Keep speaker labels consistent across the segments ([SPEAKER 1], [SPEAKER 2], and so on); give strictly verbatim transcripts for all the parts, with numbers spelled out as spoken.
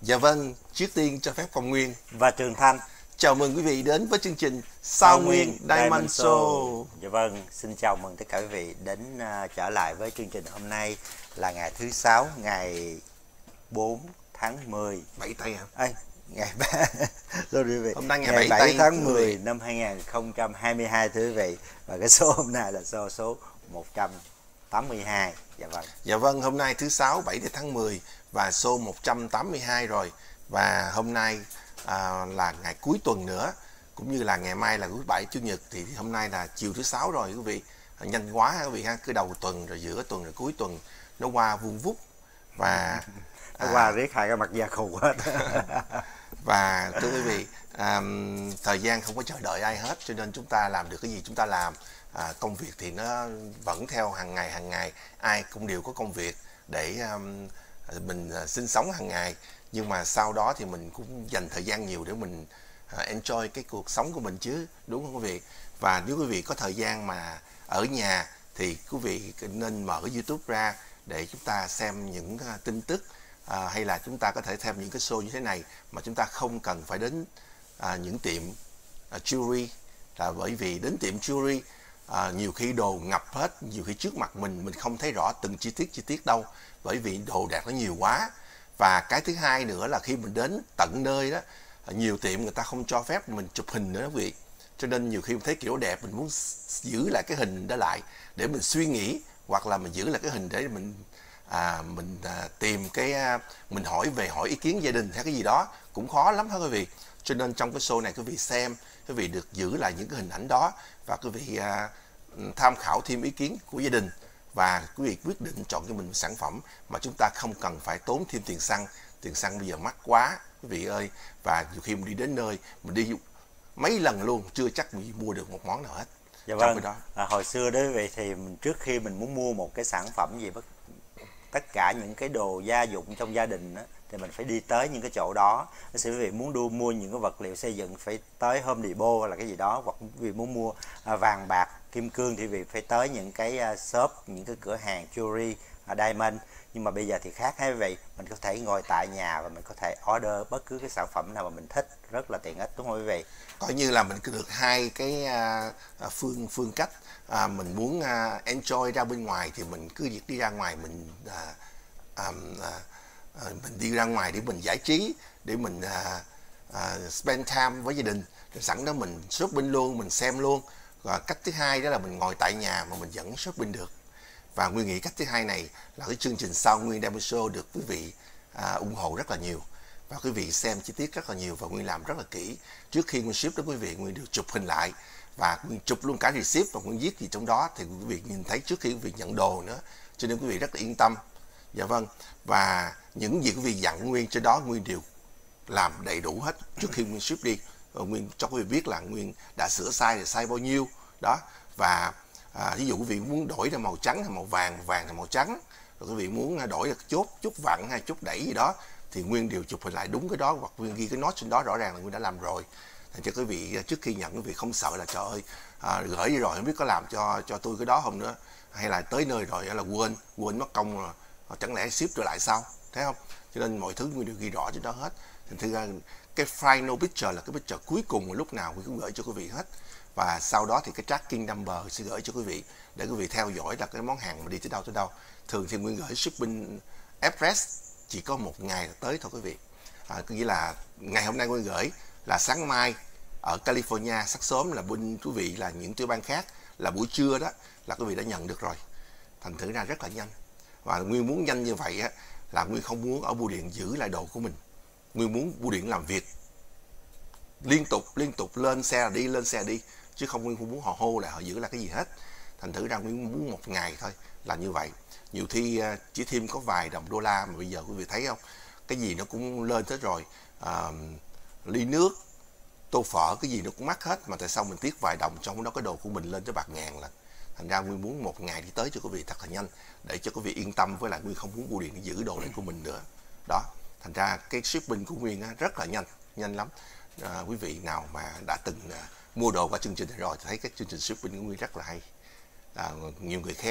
[SPEAKER 1] Dạ vâng, trước tiên cho phép Phong Nguyên
[SPEAKER 2] và Trường Thanh
[SPEAKER 1] chào mừng quý vị đến với chương trình Sao Nguyên Diamond Show.
[SPEAKER 2] Dạ vâng, xin chào mừng tất cả quý vị đến uh, trở lại với chương trình hôm nay là ngày thứ sáu, ngày bốn tháng mười.
[SPEAKER 1] bảy tây hả?
[SPEAKER 2] Ê, ngày ba Sorry, vị.
[SPEAKER 1] Hôm nay ngày,
[SPEAKER 2] ngày
[SPEAKER 1] bảy,
[SPEAKER 2] bảy
[SPEAKER 1] tây,
[SPEAKER 2] tháng mười năm hai nghìn không trăm hai mươi hai thưa quý vị. Và cái số hôm nay là số số một trăm tám mươi hai. Dạ vâng.
[SPEAKER 1] Dạ vâng, hôm nay thứ sáu bảy tháng mười và số một trăm tám mươi hai rồi. Và hôm nay à, là ngày cuối tuần nữa, cũng như là ngày mai là thứ bảy chủ nhật, thì hôm nay là chiều thứ sáu rồi quý vị. Nhanh quá quý vị ha, cứ đầu tuần rồi giữa tuần rồi cuối tuần nó qua vuông vút và
[SPEAKER 2] nó qua à, riết hai cái mặt da khùng hết.
[SPEAKER 1] Và thưa quý vị, à, thời gian không có chờ đợi ai hết, cho nên chúng ta làm được cái gì chúng ta làm. À, công việc thì nó vẫn theo hàng ngày hàng ngày, ai cũng đều có công việc để um, mình uh, sinh sống hàng ngày, nhưng mà sau đó thì mình cũng dành thời gian nhiều để mình uh, enjoy cái cuộc sống của mình chứ, đúng không quý vị? Và nếu quý vị có thời gian mà ở nhà thì quý vị nên mở YouTube ra để chúng ta xem những uh, tin tức, uh, hay là chúng ta có thể xem những cái show như thế này mà chúng ta không cần phải đến uh, những tiệm uh, jewelry, là bởi vì đến tiệm jewelry À, nhiều khi đồ ngập hết, nhiều khi trước mặt mình mình không thấy rõ từng chi tiết chi tiết đâu, bởi vì đồ đạc nó nhiều quá. Và cái thứ hai nữa là khi mình đến tận nơi đó, nhiều tiệm người ta không cho phép mình chụp hình nữa quý vị, cho nên nhiều khi mình thấy kiểu đẹp mình muốn giữ lại cái hình đó lại để mình suy nghĩ, hoặc là mình giữ lại cái hình để mình à, mình à, tìm cái à, mình hỏi về hỏi ý kiến gia đình hay cái gì đó cũng khó lắm hả quý vị. Cho nên trong cái show này quý vị xem, quý vị được giữ lại những cái hình ảnh đó, và quý vị à, tham khảo thêm ý kiến của gia đình, và quý vị quyết định chọn cho mình một sản phẩm mà chúng ta không cần phải tốn thêm tiền xăng. Tiền xăng bây giờ mắc quá quý vị ơi, và nhiều khi mình đi đến nơi mình đi mấy lần luôn chưa chắc mình mua được một món nào hết.
[SPEAKER 2] Dạ vâng. Đó. À, hồi xưa đó quý vị, thì mình, trước khi mình muốn mua một cái sản phẩm gì, tất cả những cái đồ gia dụng trong gia đình đó, thì mình phải đi tới những cái chỗ đó. Nếu quý vị muốn đua mua những cái vật liệu xây dựng phải tới Home Depot hay là cái gì đó, hoặc quý vị muốn mua à, vàng bạc kim cương thì quý vị phải tới những cái uh, shop, những cái cửa hàng jewelry, uh, diamond. Nhưng mà bây giờ thì khác hay quý vị, mình có thể ngồi tại nhà và mình có thể order bất cứ cái sản phẩm nào mà mình thích, rất là tiện ích, đúng không quý vị?
[SPEAKER 1] Coi như là mình cứ được hai cái uh, phương phương cách. À, mình muốn uh, enjoy ra bên ngoài thì mình cứ việc đi ra ngoài, mình uh, um, uh, uh, mình đi ra ngoài để mình giải trí, để mình uh, uh, spend time với gia đình, rồi sẵn đó mình shopping luôn, mình xem luôn. Và cách thứ hai đó là mình ngồi tại nhà mà mình vẫn shopping được. Và Nguyên nghĩ cách thứ hai này là cái chương trình Sao Nguyên Diamond Show được quý vị uh, ủng hộ rất là nhiều, và quý vị xem chi tiết rất là nhiều, và Nguyên làm rất là kỹ. Trước khi Nguyên ship đó quý vị, Nguyên được chụp hình lại và Nguyên chụp luôn cả receipt, và Nguyên viết gì trong đó thì quý vị nhìn thấy trước khi quý vị nhận đồ nữa, cho nên quý vị rất là yên tâm. Dạ vâng. Và những gì quý vị dặn Nguyên trên đó Nguyên đều làm đầy đủ hết trước khi Nguyên ship đi. Nguyên cho quý vị biết là Nguyên đã sửa sai thì sai bao nhiêu đó. Và à, ví dụ quý vị muốn đổi ra màu trắng hay màu vàng, màu vàng hay màu trắng, rồi quý vị muốn đổi ra chốt chút vặn hay chút đẩy gì đó, thì Nguyên đều chụp hình lại đúng cái đó, hoặc Nguyên ghi cái note trên đó rõ ràng là Nguyên đã làm rồi. Thành cho quý vị trước khi nhận, quý vị không sợ là trời ơi à, gửi đi rồi không biết có làm cho cho tôi cái đó không nữa, hay là tới nơi rồi là quên quên mất công rồi, chẳng lẽ ship trở lại sao, thấy không? Cho nên mọi thứ Nguyên đều ghi rõ trên đó hết. Thành thứ ra cái final picture là cái picture cuối cùng lúc nào Nguyên cũng gửi cho quý vị hết. Và sau đó thì cái tracking number sẽ gửi cho quý vị để quý vị theo dõi là cái món hàng mà đi tới đâu tới đâu. Thường thì Nguyên gửi shipping express chỉ có một ngày là tới thôi quý vị. À, có nghĩa là ngày hôm nay Nguyên gửi là sáng mai ở California, sáng sớm là bên quý vị là những tiểu bang khác là buổi trưa đó là quý vị đã nhận được rồi. Thành thử ra rất là nhanh. Và Nguyên muốn nhanh như vậy á, là Nguyên không muốn ở bưu điện giữ lại đồ của mình. Nguyên muốn bưu điện làm việc liên tục liên tục, lên xe là đi, lên xe là đi, chứ không Nguyên không muốn họ hô lại họ giữ lại cái gì hết. Thành thử ra Nguyên muốn một ngày thôi là như vậy. Nhiều khi chỉ thêm có vài đồng đô la mà bây giờ quý vị thấy không, cái gì nó cũng lên hết rồi. À, ly nước, tô phở, cái gì nó cũng mắc hết, mà tại sao mình tiếc vài đồng trong đó cái đồ của mình lên tới bạc ngàn lần. Thành ra Nguyên muốn một ngày đi tới cho quý vị thật là nhanh, để cho quý vị yên tâm, với lại Nguyên không muốn bưu điện giữ đồ này của mình nữa đó. Thành ra cái shipping của Nguyên rất là nhanh, nhanh lắm. À, quý vị nào mà đã từng à, mua đồ qua chương trình này rồi thì thấy cái chương trình shipping của Nguyên rất là hay. À, nhiều người khen,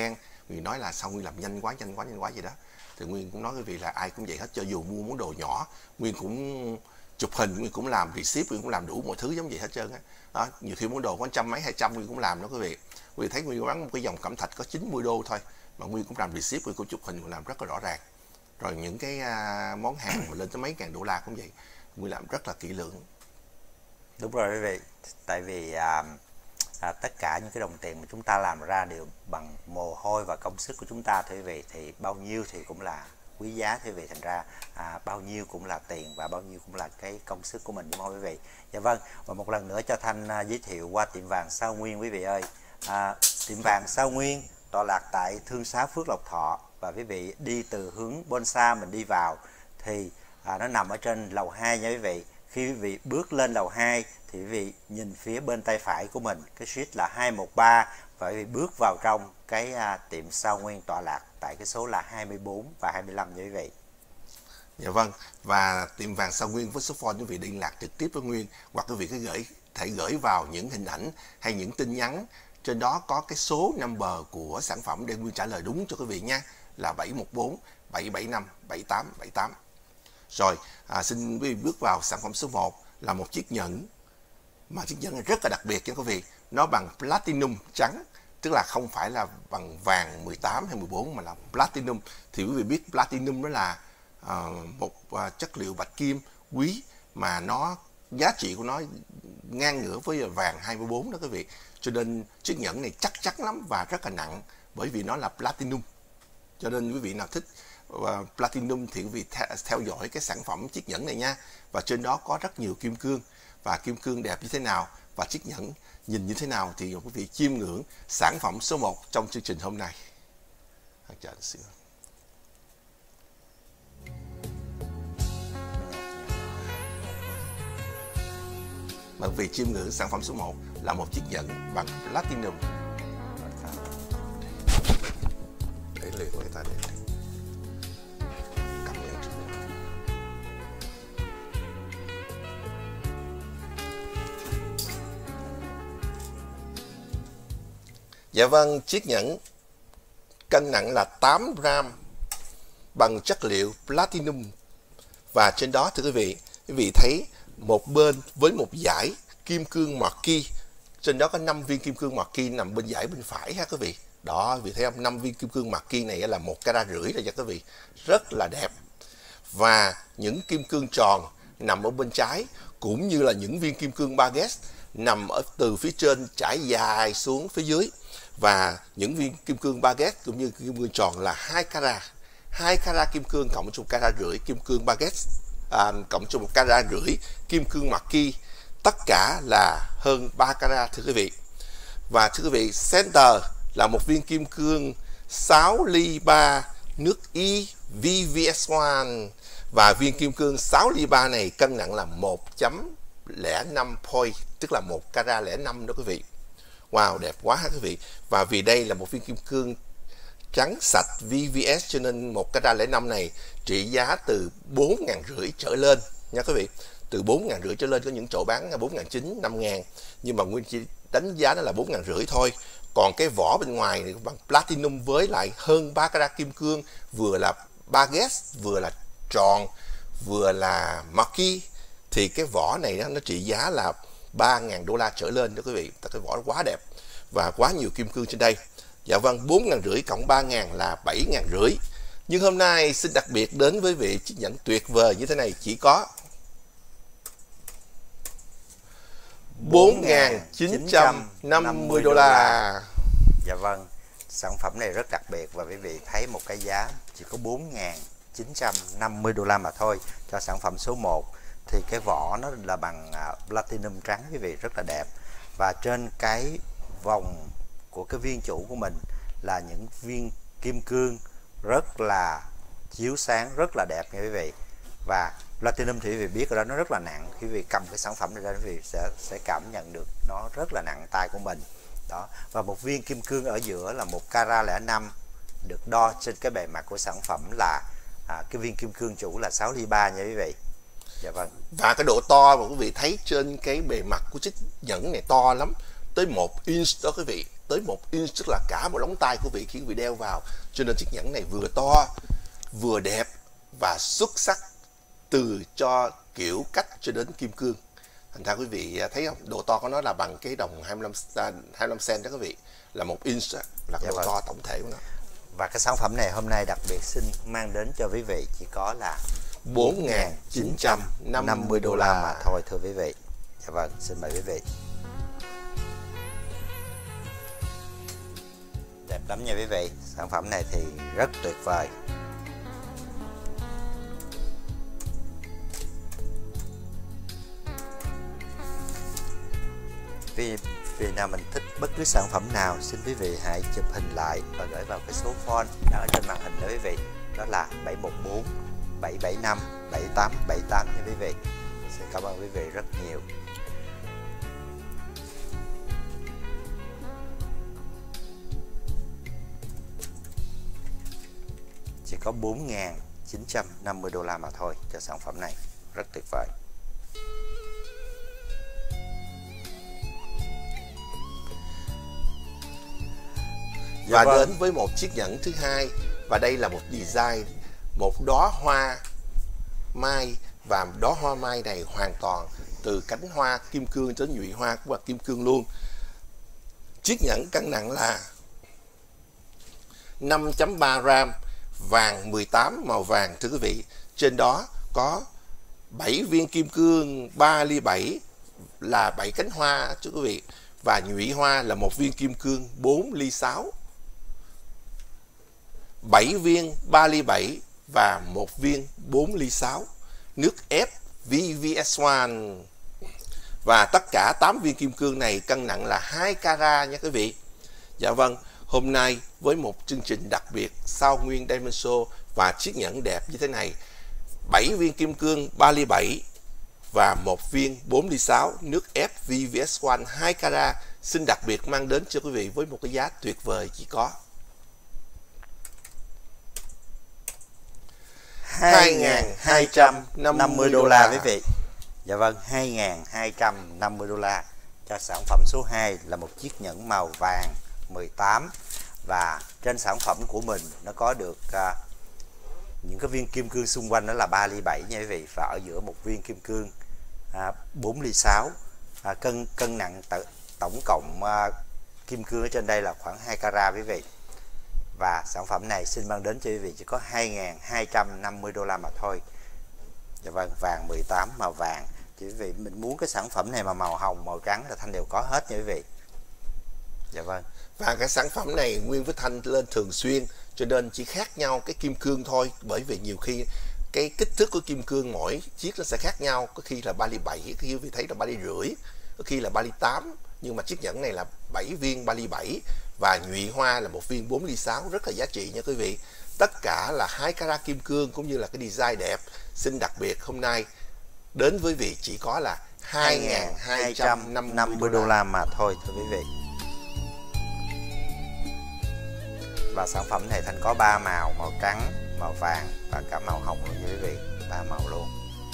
[SPEAKER 1] Nguyên nói là sao Nguyên làm nhanh quá nhanh quá nhanh quá vậy đó. Thì Nguyên cũng nói với quý vị là ai cũng vậy hết, cho dù mua món đồ nhỏ Nguyên cũng chụp hình, Nguyên cũng làm receipt, Nguyên cũng làm đủ mọi thứ giống vậy hết trơn á. Đó, nhiều khi món đồ có trăm mấy hai trăm Nguyên cũng làm đó quý vị. Quý vị thấy Nguyên bán một cái dòng cẩm thạch có chín mươi đô thôi mà Nguyên cũng làm receipt, Nguyên cũng chụp hình, Nguyên làm rất là rõ ràng. Rồi những cái uh, món hàng mà lên tới mấy ngàn đô la cũng vậy, Nguyên làm rất là kỹ lưỡng.
[SPEAKER 2] Đúng rồi quý vị, tại vì à, à, tất cả những cái đồng tiền mà chúng ta làm ra đều bằng mồ hôi và công sức của chúng ta thưa quý vị, thì bao nhiêu thì cũng là quý giá thưa quý vị, thành ra à, bao nhiêu cũng là tiền và bao nhiêu cũng là cái công sức của mình, đúng không quý vị? Dạ vâng, và một lần nữa cho Thanh à, giới thiệu qua tiệm vàng Sao Nguyên quý vị ơi. À, tiệm vàng Sao Nguyên tọa lạc tại Thương Xá Phước Lộc Thọ, và quý vị đi từ hướng Bonsa mình đi vào thì à, nó nằm ở trên lầu hai nha quý vị. Khi quý vị bước lên lầu hai thì quý vị nhìn phía bên tay phải của mình, cái suite là hai một ba, và quý vị bước vào trong cái à, tiệm Sao Nguyên tọa lạc tại cái số là hai mươi bốn và hai mươi lăm nha quý vị.
[SPEAKER 1] Dạ vâng, và tiệm vàng Sao Nguyên với số phone quý vị liên lạc trực tiếp với Nguyên, hoặc quý vị có gửi thể gửi vào những hình ảnh hay những tin nhắn, trên đó có cái số number của sản phẩm để Nguyên trả lời đúng cho quý vị nha, là bảy một bốn bảy bảy năm bảy tám bảy tám. Rồi, à, xin quý vị bước vào sản phẩm số một là một chiếc nhẫn, mà chiếc nhẫn này rất là đặc biệt nha quý vị. Nó bằng platinum trắng, tức là không phải là bằng vàng mười tám hay mười bốn mà là platinum. Thì quý vị biết platinum đó là à, một à, chất liệu bạch kim quý mà nó giá trị của nó ngang ngửa với vàng hai mươi bốn đó quý vị. Cho nên chiếc nhẫn này chắc chắn lắm và rất là nặng, bởi vì nó là platinum. Cho nên quý vị nào thích uh, platinum thì quý vị theo dõi cái sản phẩm chiếc nhẫn này nha. Và trên đó có rất nhiều kim cương, và kim cương đẹp như thế nào và chiếc nhẫn nhìn như thế nào thì quý vị chiêm ngưỡng sản phẩm số một trong chương trình hôm nay. Mà quý vị chiêm ngưỡng sản phẩm số một là một chiếc nhẫn bằng platinum. Để liền người ta để cầm nhẫn trước. Dạ vâng, chiếc nhẫn cân nặng là tám gram bằng chất liệu platinum, và trên đó thưa quý vị, quý vị thấy một bên với một dải kim cương marquee, trên đó có năm viên kim cương marquee nằm bên dải bên phải ha quý vị. Đó, quý vị thấy không? năm viên kim cương marquee này là một carat rưỡi rồi nha quý vị, rất là đẹp. Và những kim cương tròn nằm ở bên trái, cũng như là những viên kim cương baguette nằm ở từ phía trên trải dài xuống phía dưới. Và những viên kim cương baguette cũng như kim cương tròn là hai carat, hai carat kim cương cộng cho một carat rưỡi kim cương baguette, à, cộng cho một carat rưỡi kim cương marquee, tất cả là hơn ba carat thưa quý vị. Và thưa quý vị, center là một viên kim cương sáu ly ba nước Y V V S một, và viên kim cương sáu ly ba này cân nặng là một phẩy không năm point, tức là một carat lẻ năm đó quý vị. Wow, đẹp quá hả quý vị. Và vì đây là một viên kim cương trắng sạch V V S cho nên một carat lẻ năm này trị giá từ bốn ngàn rưỡi trở lên nha quý vị. Từ bốn ngàn rưỡi trở lên, có những chỗ bán bốn ngàn chín, năm ngàn, nhưng mà Nguyên chỉ đánh giá nó là bốn ngàn rưỡi thôi. Còn cái vỏ bên ngoài này bằng platinum với lại hơn ba carat kim cương, vừa là baguette, vừa là tròn, vừa là marquee, thì cái vỏ này nó trị giá là ba ngàn đô la trở lên đó quý vị. Cái vỏ quá đẹp và quá nhiều kim cương trên đây. Dạ vâng, bốn ngàn rưỡi cộng ba ngàn là bảy ngàn rưỡi. Nhưng hôm nay xin đặc biệt đến với vị chiếc nhẫn tuyệt vời như thế này, chỉ có bốn nghìn chín trăm năm mươi đô la.
[SPEAKER 2] Dạ vâng, sản phẩm này rất đặc biệt và quý vị thấy một cái giá chỉ có bốn nghìn chín trăm năm mươi đô la mà thôi cho sản phẩm số một. Thì cái vỏ nó là bằng platinum trắng quý vị, rất là đẹp. Và trên cái vòng của cái viên chủ của mình là những viên kim cương rất là chiếu sáng, rất là đẹp nha quý vị. Và platinum thì quý vị biết rồi đó, nó rất là nặng. Khi quý vị cầm cái sản phẩm này ra, quý vị sẽ sẽ cảm nhận được nó rất là nặng tay của mình. Đó. Và một viên kim cương ở giữa là một carat lẻ năm, được đo trên cái bề mặt của sản phẩm là à, cái viên kim cương chủ là sáu ly ba nha quý vị. Dạ vâng.
[SPEAKER 1] Và cái độ to mà quý vị thấy trên cái bề mặt của chiếc nhẫn này to lắm, tới một inch đó quý vị. tới một inch, tức là cả một lóng tay của vị khi quý vị đeo vào. Cho nên chiếc nhẫn này vừa to, vừa đẹp và xuất sắc từ cho kiểu cách cho đến kim cương. Thành ra quý vị thấy không, độ to của nó là bằng cái đồng hai mươi lăm cent đó quý vị, là một inch là
[SPEAKER 2] dạ
[SPEAKER 1] độ
[SPEAKER 2] vâng.
[SPEAKER 1] to tổng thể của nó.
[SPEAKER 2] Và cái sản phẩm này hôm nay đặc biệt xin mang đến cho quý vị chỉ có là
[SPEAKER 1] bốn nghìn chín trăm năm mươi đô la
[SPEAKER 2] mà thôi thưa quý vị. Dạ vâng, xin mời quý vị. Đẹp lắm nha quý vị. Sản phẩm này thì rất tuyệt vời. Vì vì nào mình thích bất cứ sản phẩm nào, xin quý vị hãy chụp hình lại và gửi vào cái số phone đang ở trên màn hình đó quý vị. Đó là bảy một bốn bảy bảy năm bảy tám bảy tám nha quý vị. Xin cảm ơn quý vị rất nhiều. Chỉ có bốn nghìn chín trăm năm mươi đô la mà thôi cho sản phẩm này, rất tuyệt vời.
[SPEAKER 1] Và
[SPEAKER 2] dạ vâng.
[SPEAKER 1] đến với một chiếc nhẫn thứ hai, và đây là một design, một đóa hoa mai, và đóa hoa mai này hoàn toàn từ cánh hoa kim cương đến nhụy hoa của kim cương luôn. Chiếc nhẫn cân nặng là năm phẩy ba gram, vàng mười tám, màu vàng thưa quý vị. Trên đó có bảy viên kim cương ba ly bảy là bảy cánh hoa thưa quý vị, và nhụy hoa là một viên kim cương bốn ly sáu. bảy viên ba ly bảy và một viên bốn ly sáu. Nước ép vê vê ét một. Và tất cả tám viên kim cương này cân nặng là hai carat nha quý vị. Dạ vâng, hôm nay với một chương trình đặc biệt Sao Nguyên Diamond Show và chiếc nhẫn đẹp như thế này, bảy viên kim cương ba ly bảy và một viên bốn ly sáu, nước ép vê vê ét một hai carat, xin đặc biệt mang đến cho quý vị với một cái giá tuyệt vời chỉ có hai nghìn hai trăm năm mươi đô la
[SPEAKER 2] quý vị. Dạ vâng, hai nghìn hai trăm năm mươi đô la cho sản phẩm số hai là một chiếc nhẫn màu vàng mười tám, và trên sản phẩm của mình nó có được uh, những cái viên kim cương xung quanh đó là ba ly bảy nha quý vị, và ở giữa một viên kim cương uh, bốn ly sáu. Uh, cân cân nặng tự, tổng cộng uh, kim cương ở trên đây là khoảng hai carat quý vị. Và sản phẩm này xin mang đến cho quý vị chỉ có hai nghìn hai trăm năm mươi đô la mà thôi. Dạ vâng, vàng mười tám, màu vàng. Chỉ quý vị mình muốn cái sản phẩm này mà màu hồng, màu trắng là Thanh đều có hết nha quý vị. Dạ vâng.
[SPEAKER 1] Và cái sản phẩm này Nguyên với Thanh lên thường xuyên, cho nên chỉ khác nhau cái kim cương thôi. Bởi vì nhiều khi cái kích thước của kim cương mỗi chiếc nó sẽ khác nhau. Có khi là ba ly bảy, có khi quý vị thấy là ba ly rưỡi, có khi là ba ly tám. Nhưng mà chiếc nhẫn này là bảy viên ba ly bảy và nhụy hoa là một viên bốn ly sáu, rất là giá trị nha quý vị. Tất cả là hai carat kim cương cũng như là cái design đẹp. Xin đặc biệt hôm nay đến với vị chỉ có là hai nghìn hai trăm năm mươi
[SPEAKER 2] đô la mà thôi thưa quý vị. Và sản phẩm này Thanh có ba màu, màu trắng, màu vàng và cả màu hồng luôn nha quý vị, ba màu luôn.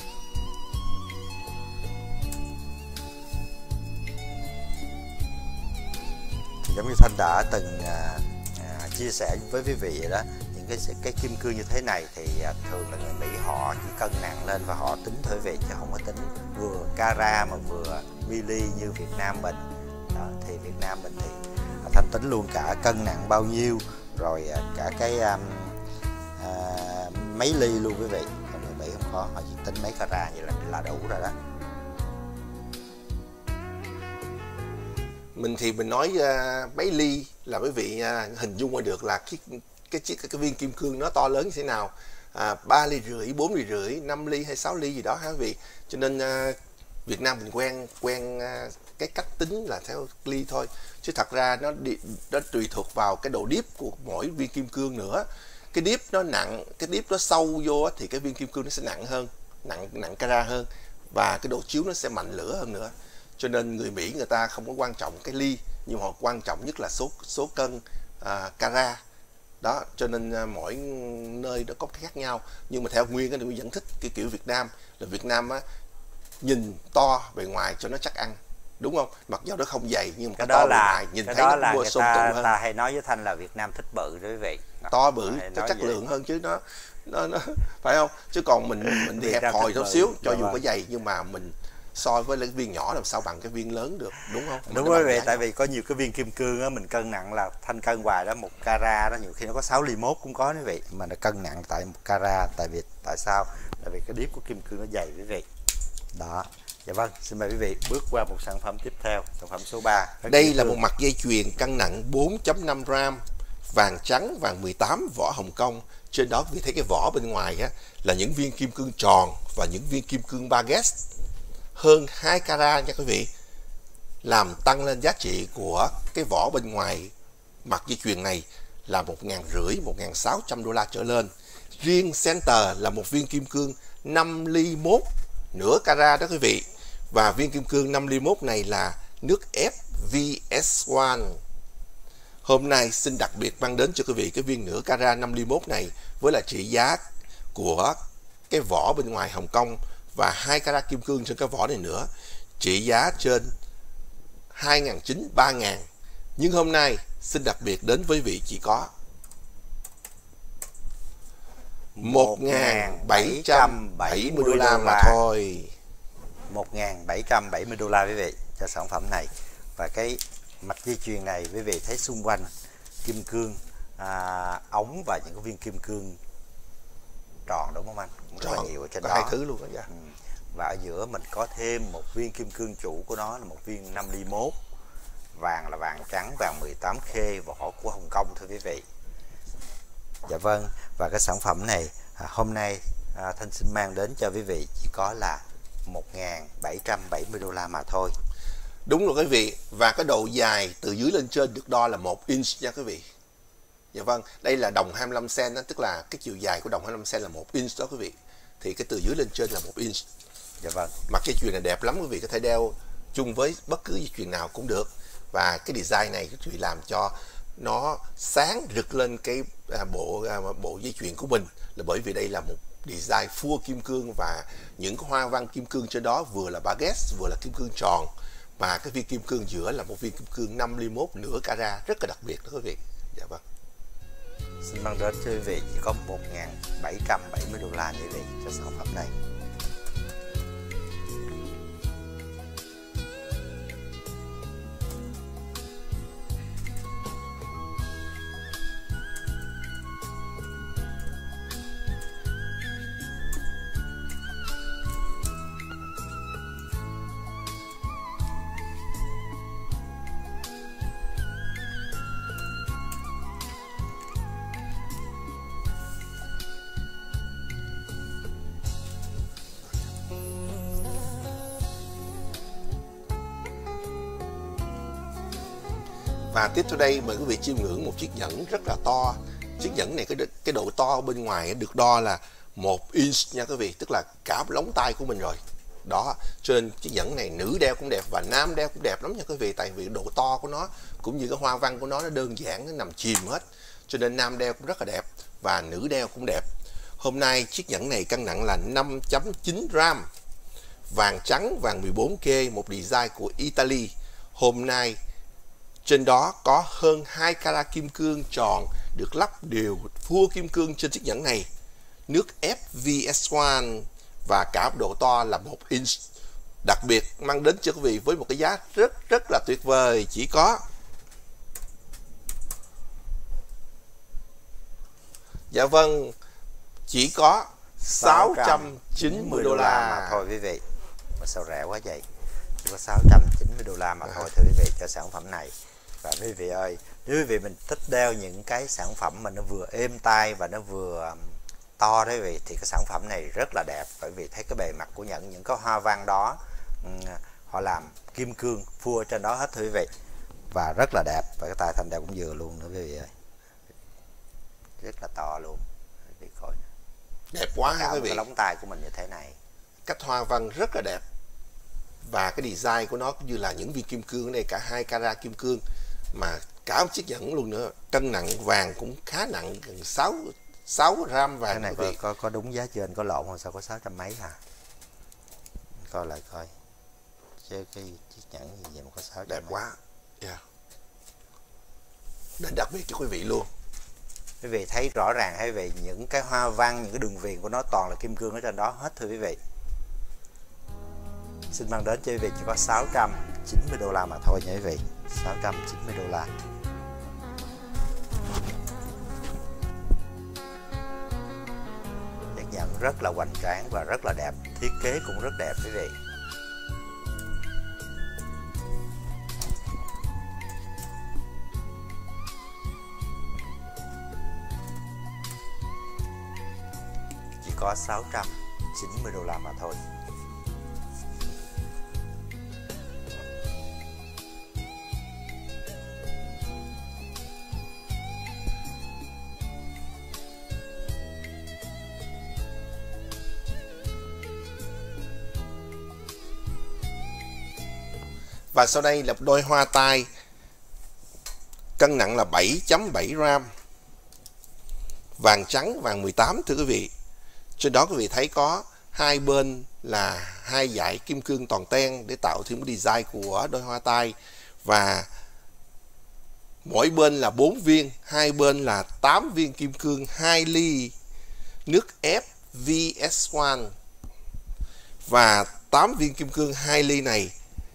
[SPEAKER 2] Giống như Thanh đã từng à, à, chia sẻ với quý vị vậy đó, những cái cái kim cương như thế này thì à, thường là người Mỹ họ chỉ cân nặng lên và họ tính thôi quý vị, chứ không có tính vừa carat mà vừa mili như Việt Nam mình. Đó, thì Việt Nam mình thì à, Thanh tính luôn cả cân nặng bao nhiêu, rồi à, cả cái à, à, mấy ly luôn quý vị. Còn người Mỹ không có, họ chỉ tính mấy carat vậy là là đủ rồi đó.
[SPEAKER 1] Mình thì mình nói uh, mấy ly là quý vị uh, hình dung ra được là cái cái chiếc cái, cái viên kim cương nó to lớn như thế nào. ba ly rưỡi, bốn ly rưỡi, năm ly hay sáu ly gì đó hả quý vị. Cho nên uh, Việt Nam mình quen quen uh, cái cách tính là theo ly thôi, chứ thật ra nó đi, nó tùy thuộc vào cái độ deep của mỗi viên kim cương nữa. Cái deep nó nặng, cái deep nó sâu vô thì cái viên kim cương nó sẽ nặng hơn, nặng nặng carat hơn, và cái độ chiếu nó sẽ mạnh lửa hơn nữa. Cho nên người Mỹ người ta không có quan trọng cái ly, nhưng họ quan trọng nhất là số số cân à, carat đó. Cho nên à, mỗi nơi nó có cái khác nhau. Nhưng mà theo Nguyên thì Nguyên vẫn thích cái kiểu Việt Nam, là Việt Nam á, nhìn to bề ngoài cho nó chắc ăn, đúng không? Mặc dù nó không dày nhưng mà
[SPEAKER 2] cái
[SPEAKER 1] cái to
[SPEAKER 2] đó
[SPEAKER 1] bề
[SPEAKER 2] là
[SPEAKER 1] ngoài nhìn
[SPEAKER 2] cái
[SPEAKER 1] thấy
[SPEAKER 2] đó
[SPEAKER 1] nó
[SPEAKER 2] là
[SPEAKER 1] mua
[SPEAKER 2] người
[SPEAKER 1] xôm
[SPEAKER 2] ta,
[SPEAKER 1] tụ
[SPEAKER 2] người
[SPEAKER 1] hơn,
[SPEAKER 2] ta hay nói với Thanh là Việt Nam thích bự đó quý vị.
[SPEAKER 1] to bự,
[SPEAKER 2] Hay
[SPEAKER 1] nó
[SPEAKER 2] nói
[SPEAKER 1] chất
[SPEAKER 2] vậy.
[SPEAKER 1] lượng hơn chứ nó nó, nó phải không? Chứ còn mình mình thì
[SPEAKER 2] Việt
[SPEAKER 1] hẹp
[SPEAKER 2] Nam
[SPEAKER 1] hòi
[SPEAKER 2] thích
[SPEAKER 1] chút
[SPEAKER 2] bự.
[SPEAKER 1] xíu, cho
[SPEAKER 2] Dạ
[SPEAKER 1] dù
[SPEAKER 2] vâng.
[SPEAKER 1] có dày nhưng mà mình so với cái viên nhỏ làm sao bằng cái viên lớn được, đúng không? Mà
[SPEAKER 2] Đúng
[SPEAKER 1] nó
[SPEAKER 2] quý
[SPEAKER 1] bằng
[SPEAKER 2] vị,
[SPEAKER 1] giá
[SPEAKER 2] tại
[SPEAKER 1] nhau.
[SPEAKER 2] vì có nhiều cái viên kim cương á, mình cân nặng là Thanh cân hoài đó, một carat đó nhiều khi nó có sáu ly mốt cũng có quý vị, mà nó cân nặng tại một carat. Tại vì tại sao? Tại vì cái điếp của kim cương nó dày quý vị. Đó. Dạ vâng, xin mời quý vị bước qua một sản phẩm tiếp theo, sản phẩm số ba.
[SPEAKER 1] Đây là một mặt dây chuyền cân nặng bốn phẩy năm gram, vàng trắng, vàng mười tám, vỏ Hồng Kông. Trên đó quý vị thấy cái vỏ bên ngoài á, là những viên kim cương tròn và những viên kim cương baguette hơn hai carat nha quý vị, làm tăng lên giá trị của cái vỏ bên ngoài mặt dây chuyền này là một ngàn rưỡi, một ngàn sáu trăm đô la trở lên. Riêng center là một viên kim cương năm ly mốt, nửa carat đó quý vị, và viên kim cương năm ly mốt này là nước ép vê ét một. Hôm nay xin đặc biệt mang đến cho quý vị cái viên nửa carat năm ly mốt này với là trị giá của cái vỏ bên ngoài Hồng Kông và hai carat kim cương trên cái vỏ này nữa, trị giá trên hai ngàn chín trăm, ba ngàn. Nhưng hôm nay xin đặc biệt đến với vị chỉ có một ngàn bảy trăm bảy mươi đô la mà thôi.
[SPEAKER 2] một ngàn bảy trăm bảy mươi đô la quý vị cho sản phẩm này. Và cái mạch dây chuyền này quý vị thấy xung quanh kim cương à, ống và những cái viên kim cương tròn, đúng không anh? Rất là nhiều ở trên
[SPEAKER 1] có
[SPEAKER 2] đó.
[SPEAKER 1] hai thứ luôn đó. Dạ.
[SPEAKER 2] Ừ. Và ở giữa mình có thêm một viên kim cương chủ của nó là một viên năm ly mốt, vàng là vàng trắng, vàng mười tám K, vỏ của Hồng Kông thưa quý vị. Dạ vâng, và cái sản phẩm này à, hôm nay à, Thanh xin mang đến cho quý vị chỉ có là một ngàn bảy trăm bảy mươi đô la mà thôi.
[SPEAKER 1] Đúng rồi quý vị, và cái độ dài từ dưới lên trên được đo là một inch nha quý vị. Dạ vâng, đây là đồng hai mươi lăm cent đó, tức là cái chiều dài của đồng hai mươi lăm cent là một inch đó quý vị. Thì cái từ dưới lên trên là một inch.
[SPEAKER 2] Dạ vâng.
[SPEAKER 1] Mặt dây chuyền này đẹp lắm quý vị, có thể đeo chung với bất cứ dây chuyền nào cũng được. Và cái design này quý vị làm cho nó sáng rực lên cái à, bộ à, bộ dây chuyền của mình, là bởi vì đây là một design full kim cương và những cái hoa văn kim cương trên đó vừa là baguette vừa là kim cương tròn, và cái viên kim cương giữa là một viên kim cương năm ly mốt nửa carat, rất là đặc biệt đó quý vị. Dạ vâng.
[SPEAKER 2] Xin mang đến cho quý vị chỉ có một ngàn bảy trăm bảy mươi đô la quý vị cho sản phẩm này.
[SPEAKER 1] Và tiếp theo đây mời quý vị chiêm ngưỡng một chiếc nhẫn rất là to. Chiếc nhẫn này cái cái độ to bên ngoài được đo là một inch nha quý vị, tức là cả lóng tay của mình rồi. Đó, cho nên chiếc nhẫn này nữ đeo cũng đẹp và nam đeo cũng đẹp lắm nha quý vị, tại vì độ to của nó cũng như cái hoa văn của nó nó đơn giản, nó nằm chìm hết. Cho nên nam đeo cũng rất là đẹp và nữ đeo cũng đẹp. Hôm nay chiếc nhẫn này cân nặng là năm phẩy chín gram, vàng trắng, vàng mười bốn K, một design của Italy. Hôm nay trên đó có hơn hai carat kim cương tròn được lắp đều full kim cương trên chiếc nhẫn này. Nước ép vê ét một và cả độ to là một inch. Đặc biệt mang đến cho quý vị với một cái giá rất rất là tuyệt vời, chỉ có Dạ vâng, chỉ có sáu trăm chín mươi đô la
[SPEAKER 2] mà thôi quý vị. Mà sao rẻ quá vậy? Chỉ có sáu trăm chín mươi đô la mà à. thôi thưa quý vị cho sản phẩm này. Và quý vị ơi, nếu quý vị mình thích đeo những cái sản phẩm mà nó vừa êm tai và nó vừa to đấy quý vị, thì cái sản phẩm này rất là đẹp, bởi vì thấy cái bề mặt của nhẫn, những cái hoa văn đó họ làm kim cương phua trên đó hết thưa quý vị, và rất là đẹp. Và cái tay Thanh đeo cũng vừa luôn nữa quý vị ơi, rất là to luôn quý vị coi.
[SPEAKER 1] Đẹp quá ha quý vị.
[SPEAKER 2] Cái lóng tay của mình như thế này,
[SPEAKER 1] cách hoa văn rất là đẹp, và cái design của nó cũng như là những viên kim cương ở đây cả hai carat kim cương, mà cả một chiếc nhẫn luôn nữa. Cân nặng vàng cũng khá nặng, gần sáu sáu gram vàng.
[SPEAKER 2] Cái này có, có có đúng giá trên có lộn không, sao có sáu trăm mấy hả? Coi lại coi. chứ cái chiếc nhẫn gì vậy mà có sáu trăm.
[SPEAKER 1] Đẹp quá. Yeah. Nên đặc biệt cho quý vị luôn.
[SPEAKER 2] Quý vị thấy rõ ràng hay quý vị, những cái hoa văn, những cái đường viền của nó toàn là kim cương ở trên đó hết thưa quý vị. Xin mang đến cho quý vị chỉ có sáu trăm chín mươi đô la mà thôi nha quý vị. sáu trăm chín mươi đô la. Chiếc nhẫn rất là hoành tráng và rất là đẹp, thiết kế cũng rất đẹp quý vị. Chỉ có sáu trăm chín mươi đô la mà thôi.
[SPEAKER 1] Và sau đây là đôi hoa tai, cân nặng là bảy phẩy bảy gram, vàng trắng, vàng mười tám thưa quý vị. Trên đó quý vị thấy có hai bên là hai dải kim cương toàn ten để tạo thêm cái design của đôi hoa tai, và mỗi bên là bốn viên, hai bên là tám viên kim cương hai ly nước ép V S một, và tám viên kim cương hai ly này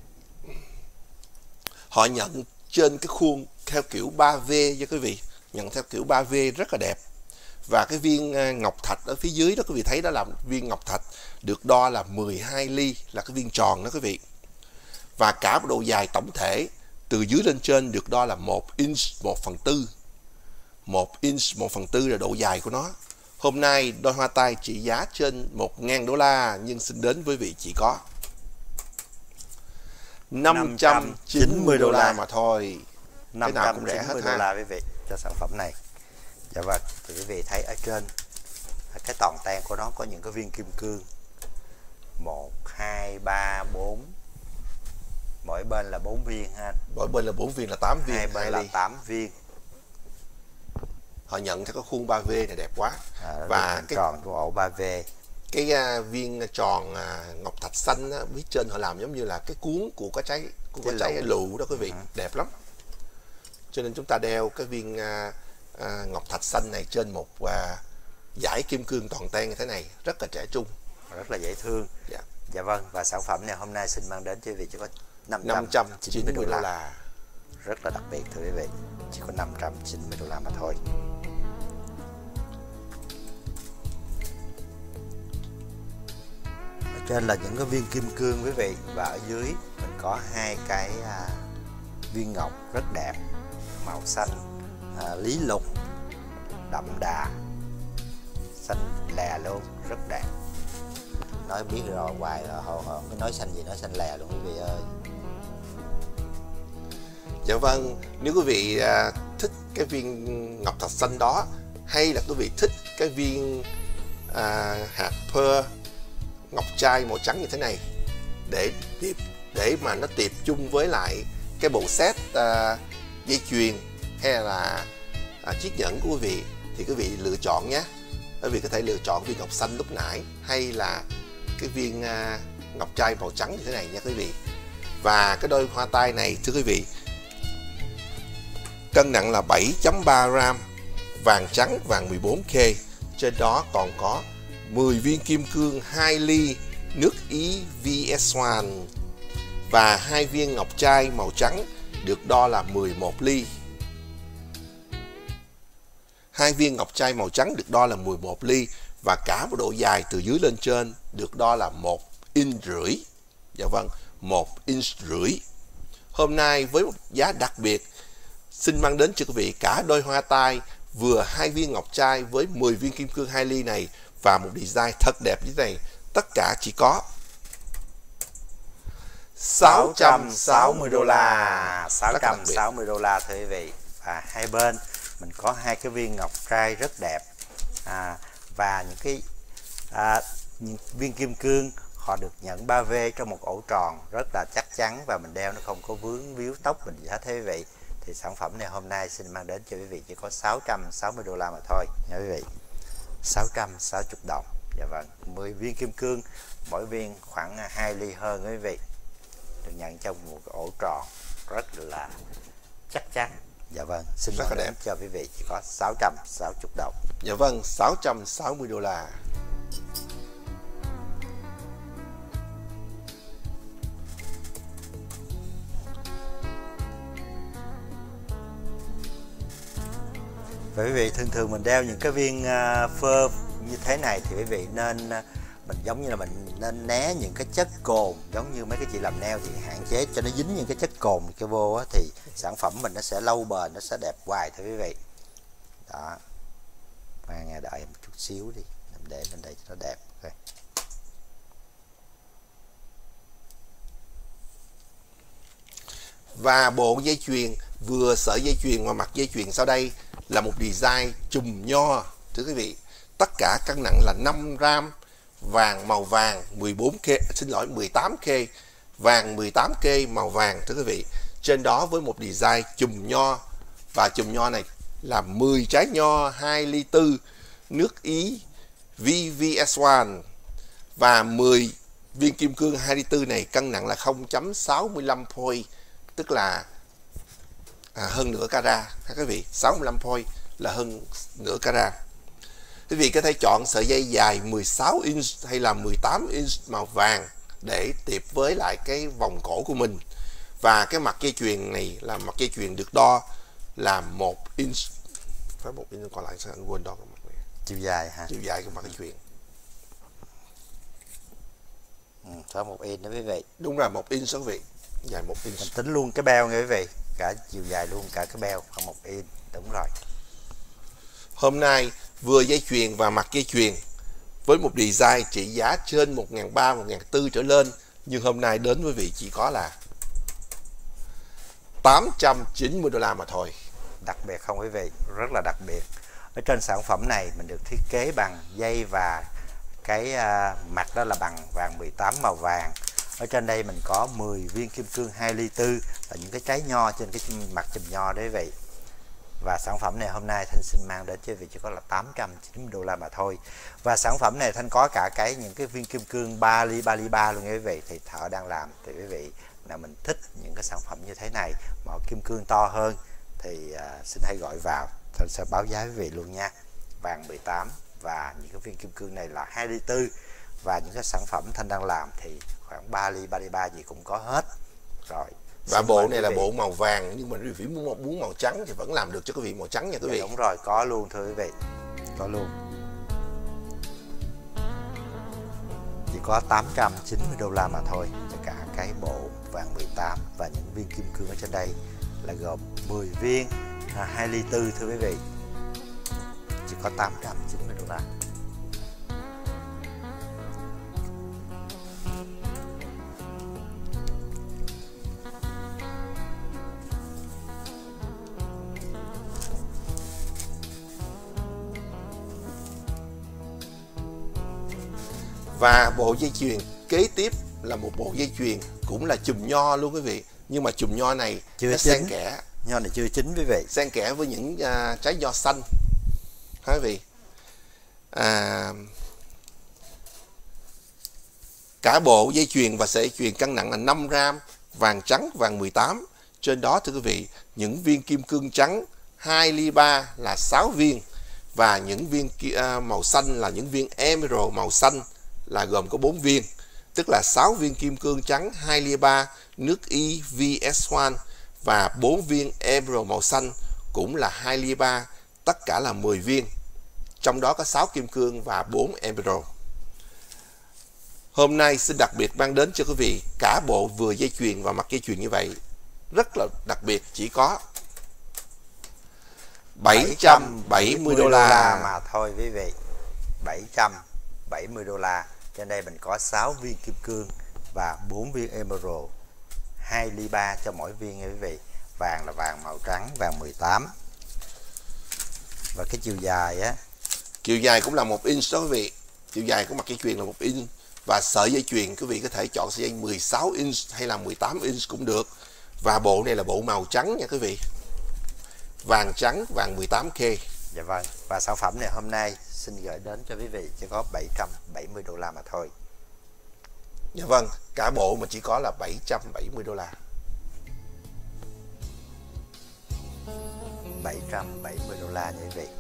[SPEAKER 1] họ nhận trên cái khuôn theo kiểu ba V cho quý vị, nhận theo kiểu ba V rất là đẹp. Và cái viên ngọc thạch ở phía dưới đó quý vị thấy đó là viên ngọc thạch được đo là mười hai ly, là cái viên tròn đó quý vị. Và cả độ dài tổng thể từ dưới lên trên được đo là một inch một phần tư. một inch một phần tư là độ dài của nó. Hôm nay đôi hoa tai trị giá trên một nghìn đô la, nhưng xin đến với vị chỉ có năm trăm chín mươi đô la mà thôi. Cái nào cũng rẻ hết
[SPEAKER 2] đô la quý vị cho sản phẩm này. Dạ vâng, thì quý vị thấy ở trên cái toàn ten của nó có những cái viên kim cương một, hai, ba, bốn, mỗi bên là bốn viên ha.
[SPEAKER 1] Mỗi bên là bốn viên là tám viên,
[SPEAKER 2] hai bên là tám viên.
[SPEAKER 1] Họ nhận theo cái khuôn ba V này đẹp quá.
[SPEAKER 2] À,
[SPEAKER 1] và cái
[SPEAKER 2] tròn của ổ ba V.
[SPEAKER 1] Cái uh, viên tròn uh, ngọc thạch xanh á, phía trên họ làm giống như là cái cuốn của cái trái của cái, cái trái lựu đó quý vị, ừ. Đẹp lắm. Cho nên chúng ta đeo cái viên uh, uh, ngọc thạch xanh này trên một uh, dải kim cương toàn ten như thế này, rất là trẻ trung,
[SPEAKER 2] rất là dễ thương.
[SPEAKER 1] Dạ.
[SPEAKER 2] Dạ vâng, và sản phẩm này hôm nay xin mang đến cho quý vị chỉ có
[SPEAKER 1] năm trăm chín mươi đô la.
[SPEAKER 2] Rất là đặc biệt thưa quý vị, chỉ có năm trăm chín mươi đô la mà thôi. Ở trên là những cái viên kim cương quý vị, và ở dưới mình có hai cái à, viên ngọc rất đẹp, màu xanh à, lý lục đậm đà, xanh lè luôn, rất đẹp. Nói biết rồi hoài là hồ hồ cái nói xanh gì nói xanh lè luôn quý vị ơi.
[SPEAKER 1] Dạ vâng, nếu quý vị à, thích cái viên ngọc thạch xanh đó, hay là quý vị thích cái viên à, hạt pearl ngọc trai màu trắng như thế này, để tiếp để mà nó tiệp chung với lại cái bộ set à, dây chuyền hay là à, chiếc nhẫn của quý vị, thì quý vị lựa chọn nhé. Quý vị có thể lựa chọn viên ngọc xanh lúc nãy, hay là cái viên à, ngọc trai màu trắng như thế này nha quý vị. Và cái đôi hoa tai này thưa quý vị, cân nặng là bảy phẩy ba gram, vàng trắng, vàng mười bốn K. Trên đó còn có mười viên kim cương hai ly nước Ý V S một, và hai viên ngọc trai màu trắng được đo là mười một ly. Hai viên ngọc trai màu trắng được đo là mười một ly, và cả một độ dài từ dưới lên trên được đo là một inch rưỡi. Dạ vâng, một inch rưỡi. Hôm nay với một giá đặc biệt, xin mang đến cho quý vị cả đôi hoa tai, vừa hai viên ngọc trai với mười viên kim cương hai ly này, và một design thật đẹp như thế này. Tất cả chỉ có sáu trăm sáu mươi đô la.
[SPEAKER 2] sáu trăm sáu mươi đô la thưa quý vị. Và hai bên mình có hai cái viên ngọc trai rất đẹp, à, và những cái à, những viên kim cương họ được nhận ba V trong một ổ tròn rất là chắc chắn, và mình đeo nó không có vướng víu tóc mình gì hết thưa quý vị. Thì sản phẩm này hôm nay xin mang đến cho quý vị chỉ có sáu trăm sáu mươi đô la mà thôi nha quý vị. sáu trăm sáu mươi đồng. Dạ vâng, mười viên kim cương, mỗi viên khoảng hai ly hơn quý vị. được nhận trong một cái ổ tròn rất là chắc chắn. Dạ vâng, xin
[SPEAKER 1] rất là đẹp
[SPEAKER 2] cho quý vị chỉ có sáu trăm sáu mươi đồng.
[SPEAKER 1] Dạ vâng, sáu trăm sáu mươi đô la.
[SPEAKER 2] Và quý vị, thường thường mình đeo những cái viên uh, phơ như thế này thì quý vị nên uh, mình giống như là mình nên né những cái chất cồn, giống như mấy cái chị làm nail thì hạn chế cho nó dính những cái chất cồn cái vô á, thì sản phẩm mình nó sẽ lâu bền, nó sẽ đẹp hoài thưa quý vị. Đó, và nghe đợi một chút xíu đi, mình để lên đây cho nó đẹp. Okay.
[SPEAKER 1] Và bộ dây chuyền, vừa sợi dây chuyền và mặt dây chuyền sau đây là một design chùm nho thưa quý vị. Tất cả cân nặng là năm gram, vàng màu vàng mười bốn K, xin lỗi mười tám K, vàng mười tám K màu vàng thưa quý vị. Trên đó với một design chùm nho, và chùm nho này là mười trái nho hai ly tư nước Ý V V S một, và mười viên kim cương hai ly tư này cân nặng là không phẩy sáu mươi lăm point, tức là à, hơn nửa carat các quý vị. Sáu mươi lăm point là hơn nửa carat. Quý vị có thể chọn sợi dây dài mười sáu inch hay là mười tám inch màu vàng để tiệp với lại cái vòng cổ của mình. Và cái mặt dây chuyền này là mặt dây chuyền được đo là một inch, phải một inch, còn lại sao anh quên đo cái mặt này.
[SPEAKER 2] Chiều dài hả?
[SPEAKER 1] Chiều dài của mặt dây chuyền.
[SPEAKER 2] Ừ, có một inch đó quý vị.
[SPEAKER 1] Đúng là một inch đó quý vị, dài một inch.
[SPEAKER 2] Mình tính luôn cái beo nha quý vị, cả chiều dài luôn cả cái beo khoảng một inch, đúng rồi.
[SPEAKER 1] Hôm nay vừa dây chuyền và mặt dây chuyền với một design trị giá trên một nghìn ba trăm, một nghìn bốn trăm trở lên, nhưng hôm nay đến với vị chỉ có là tám trăm chín mươi đô la mà thôi.
[SPEAKER 2] Đặc biệt không quý vị, rất là đặc biệt. Ở trên sản phẩm này mình được thiết kế bằng dây và cái uh, mặt đó là bằng vàng mười tám màu vàng. Ở trên đây mình có mười viên kim cương hai ly tư là những cái trái nho trên cái mặt chùm nho đấy vậy. Và sản phẩm này hôm nay Thanh xin mang đến cho quý vị chỉ có là tám trăm chín mươi đô la mà thôi. Và sản phẩm này Thanh có cả cái những cái viên kim cương ba ly ba ly ba luôn nha quý vị. Thì thợ đang làm thì quý vị nào mình thích những cái sản phẩm như thế này mà kim cương to hơn thì uh, xin hãy gọi vào, Thanh sẽ báo giá quý vị luôn nha. Vàng mười tám và những cái viên kim cương này là hai ly tư, và những cái sản phẩm Thanh đang làm thì khoảng ba ly ba ly ba gì cũng có hết rồi.
[SPEAKER 1] Và bộ này là bộ màu vàng, nhưng mà quý vị muốn, muốn màu trắng thì vẫn làm được cho quý vị màu trắng nha quý vị.
[SPEAKER 2] Dạ, đúng rồi, có luôn thưa quý vị, có luôn. Chỉ có tám trăm chín mươi đô la mà thôi cho cả cái bộ vàng mười tám, và những viên kim cương ở trên đây là gồm mười viên à, hai ly tư thưa quý vị. Chỉ có tám trăm chín mươi đô la.
[SPEAKER 1] Và bộ dây chuyền kế tiếp là một bộ dây chuyền cũng là chùm nho luôn quý vị, nhưng mà chùm nho này
[SPEAKER 2] chưa
[SPEAKER 1] nó
[SPEAKER 2] chín.
[SPEAKER 1] xen kẽ,
[SPEAKER 2] Nho này chưa chín quý vị,
[SPEAKER 1] xen kẽ với những uh, trái nho xanh hả quý vị. À, cả bộ dây chuyền và sợi chuyền cân nặng là năm gram, vàng trắng vàng mười tám. Trên đó thưa quý vị, những viên kim cương trắng hai ly ba là sáu viên, và những viên uh, màu xanh là những viên emerald màu xanh là gồm có bốn viên, tức là sáu viên kim cương trắng hai ly ba nước Ý V S một và bốn viên emerald màu xanh cũng là hai ly ba, tất cả là mười viên. Trong đó có sáu kim cương và bốn emerald. Hôm nay xin đặc biệt mang đến cho quý vị cả bộ vừa dây chuyền và mặt dây chuyền như vậy. Rất là đặc biệt, chỉ có bảy trăm bảy mươi đô la
[SPEAKER 2] mà thôi quý vị. bảy trăm bảy mươi đô la. Trên đây mình có sáu viên kim cương và bốn viên emerald, hai ly ba cho mỗi viên nha quý vị. Vàng là vàng màu trắng, vàng mười tám. Và cái chiều dài á,
[SPEAKER 1] chiều dài cũng là một inch đó quý vị. Chiều dài của mặt dây chuyền là một inch, và sợi dây chuyền quý vị có thể chọn sợi dây mười sáu inch hay là mười tám inch cũng được. Và bộ này là bộ màu trắng nha quý vị. Vàng trắng, vàng mười tám K.
[SPEAKER 2] Dạ vâng. Và sản phẩm này hôm nay xin gửi đến cho quý vị chỉ có bảy trăm bảy mươi đô la mà thôi.
[SPEAKER 1] Dạ vâng, cả bộ mà chỉ có là bảy trăm bảy mươi đô la.
[SPEAKER 2] bảy trăm bảy mươi đô la nha quý vị.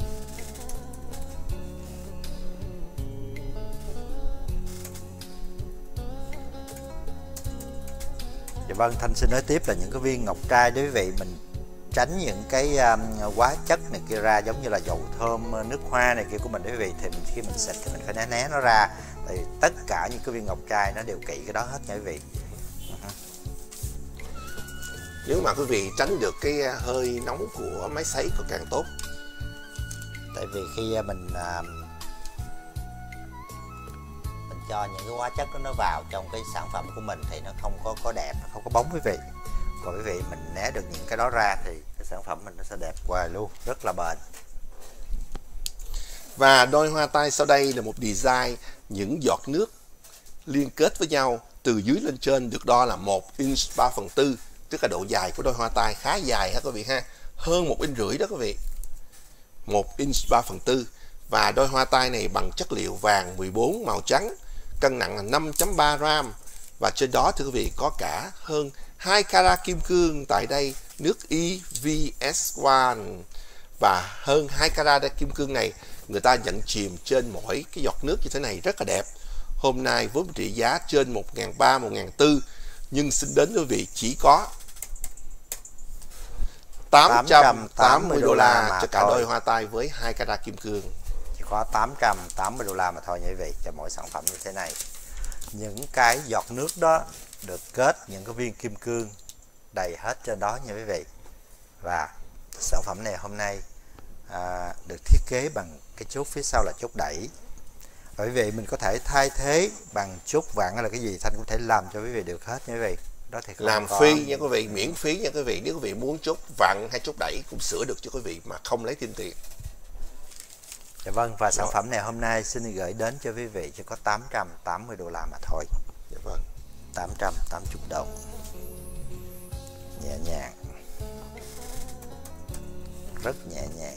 [SPEAKER 2] Dạ vâng, Thanh xin nói tiếp là những cái viên ngọc trai đó quý vị, mình tránh những cái um, hóa chất này kia ra, giống như là dầu thơm, nước hoa này kia của mình đó quý vị, thì mình, khi mình xịt thì mình phải né né nó ra, thì tất cả những cái viên ngọc trai nó đều kỹ cái đó hết nha quý vị. Uh-huh.
[SPEAKER 1] Nếu mà quý vị tránh được cái hơi nóng của máy sấy có càng tốt.
[SPEAKER 2] Tại vì khi mình uh, mình cho những cái hóa chất đó nó vào trong cái sản phẩm của mình thì nó không có có đẹp, nó không có bóng quý vị. Còn quý vị mình né được những cái đó ra thì cái sản phẩm mình nó sẽ đẹp hoài luôn, rất là bền.
[SPEAKER 1] Và đôi hoa tai sau đây là một design những giọt nước liên kết với nhau từ dưới lên trên, được đo là một inch ba phần tư, tức là độ dài của đôi hoa tai khá dài ha quý vị ha, hơn một inch rưỡi đó quý vị, một inch ba phần tư. Và đôi hoa tai này bằng chất liệu vàng mười bốn màu trắng, cân nặng là năm phẩy ba gram, và trên đó thưa quý vị có cả hơn hai carat kim cương tại đây, nước E V S một, và hơn hai carat kim cương này người ta nhận chìm trên mỗi cái giọt nước như thế này rất là đẹp. Hôm nay với một trị giá trên một nghìn ba trăm, một nghìn bốn trăm, nhưng xin đến quý vị chỉ có tám trăm tám mươi đô la cho cả đôi hoa tai với hai carat kim cương.
[SPEAKER 2] Chỉ có tám trăm tám mươi đô la mà thôi nha quý vị, cho mỗi sản phẩm như thế này. Những cái giọt nước đó được kết những cái viên kim cương đầy hết trên đó nha quý vị. Và sản phẩm này hôm nay à, được thiết kế bằng cái chốt phía sau là chốt đẩy. Và quý vị mình có thể thay thế bằng chốt vặn hay là cái gì, Thanh cũng thể làm cho quý vị được hết nha quý vị. Đó thì không
[SPEAKER 1] làm
[SPEAKER 2] có...
[SPEAKER 1] phi nha quý vị, miễn phí nha quý vị. Nếu quý vị muốn chốt vặn hay chốt đẩy cũng sửa được cho quý vị mà không lấy thêm tiền.
[SPEAKER 2] Dạ vâng, và sản phẩm này hôm nay xin gửi đến cho quý vị chỉ có tám trăm tám mươi đô la mà thôi.
[SPEAKER 1] Dạ vâng,
[SPEAKER 2] tám trăm tám mươi đồng. Nhẹ nhàng, rất nhẹ nhàng.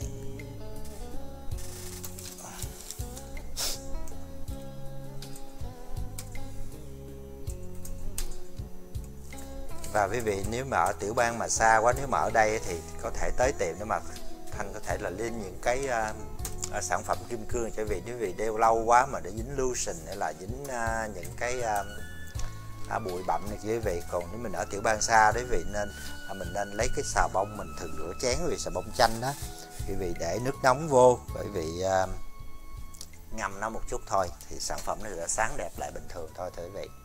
[SPEAKER 2] Và quý vị nếu mà ở tiểu bang mà xa quá, nếu mà ở đây thì có thể tới tiệm để mà Thanh có thể là lên những cái uh, sản phẩm kim cương cho quý vị. Nếu quý vị đeo lâu quá mà để dính lotion hay là dính uh, những cái uh, uh, bụi bặm này quý vị. Còn nếu mình ở tiểu bang xa đấy quý vị nên uh, mình nên lấy cái xà bông mình thường rửa chén, quý vị, xà bông chanh đó, quý vị để nước nóng vô, bởi vì uh, ngâm nó một chút thôi thì sản phẩm này sẽ sáng đẹp lại bình thường thôi thưa quý vị.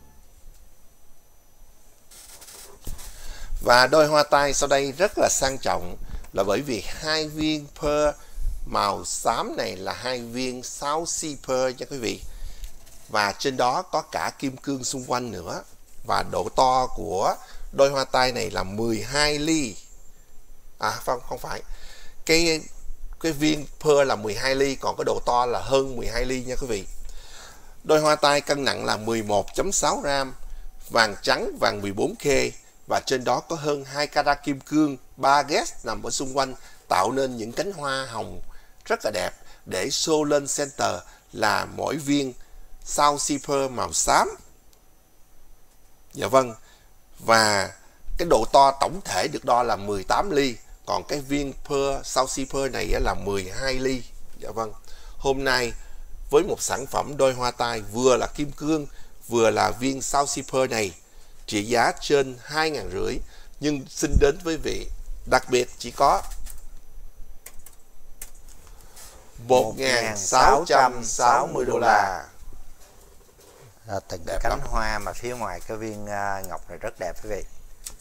[SPEAKER 1] Và đôi hoa tai sau đây rất là sang trọng, là bởi vì hai viên pearl màu xám này là hai viên South Sea Pearl nha quý vị. Và trên đó có cả kim cương xung quanh nữa. Và độ to của đôi hoa tai này là mười hai ly. À không, không phải. Cái cái viên pearl là mười hai ly, còn cái độ to là hơn mười hai ly nha quý vị. Đôi hoa tai cân nặng là mười một phẩy sáu gram, vàng trắng, vàng mười bốn K. Và trên đó có hơn hai carat kim cương, ba guest nằm ở xung quanh, tạo nên những cánh hoa hồng rất là đẹp, để show lên center là mỗi viên South Sea Pearl màu xám. Dạ vâng. Và cái độ to tổng thể được đo là mười tám ly, còn cái viên pearl South Sea Pearl này là mười hai ly. Dạ vâng. Hôm nay với một sản phẩm đôi hoa tai vừa là kim cương, vừa là viên South Sea Pearl này, trị giá trên hai nghìn rưỡi, nhưng xin đến với vị đặc biệt chỉ có một nghìn sáu trăm sáu mươi đô la.
[SPEAKER 2] À, từng cái cánh lắm. Hoa mà phía ngoài cái viên uh, ngọc này rất đẹp quý vị.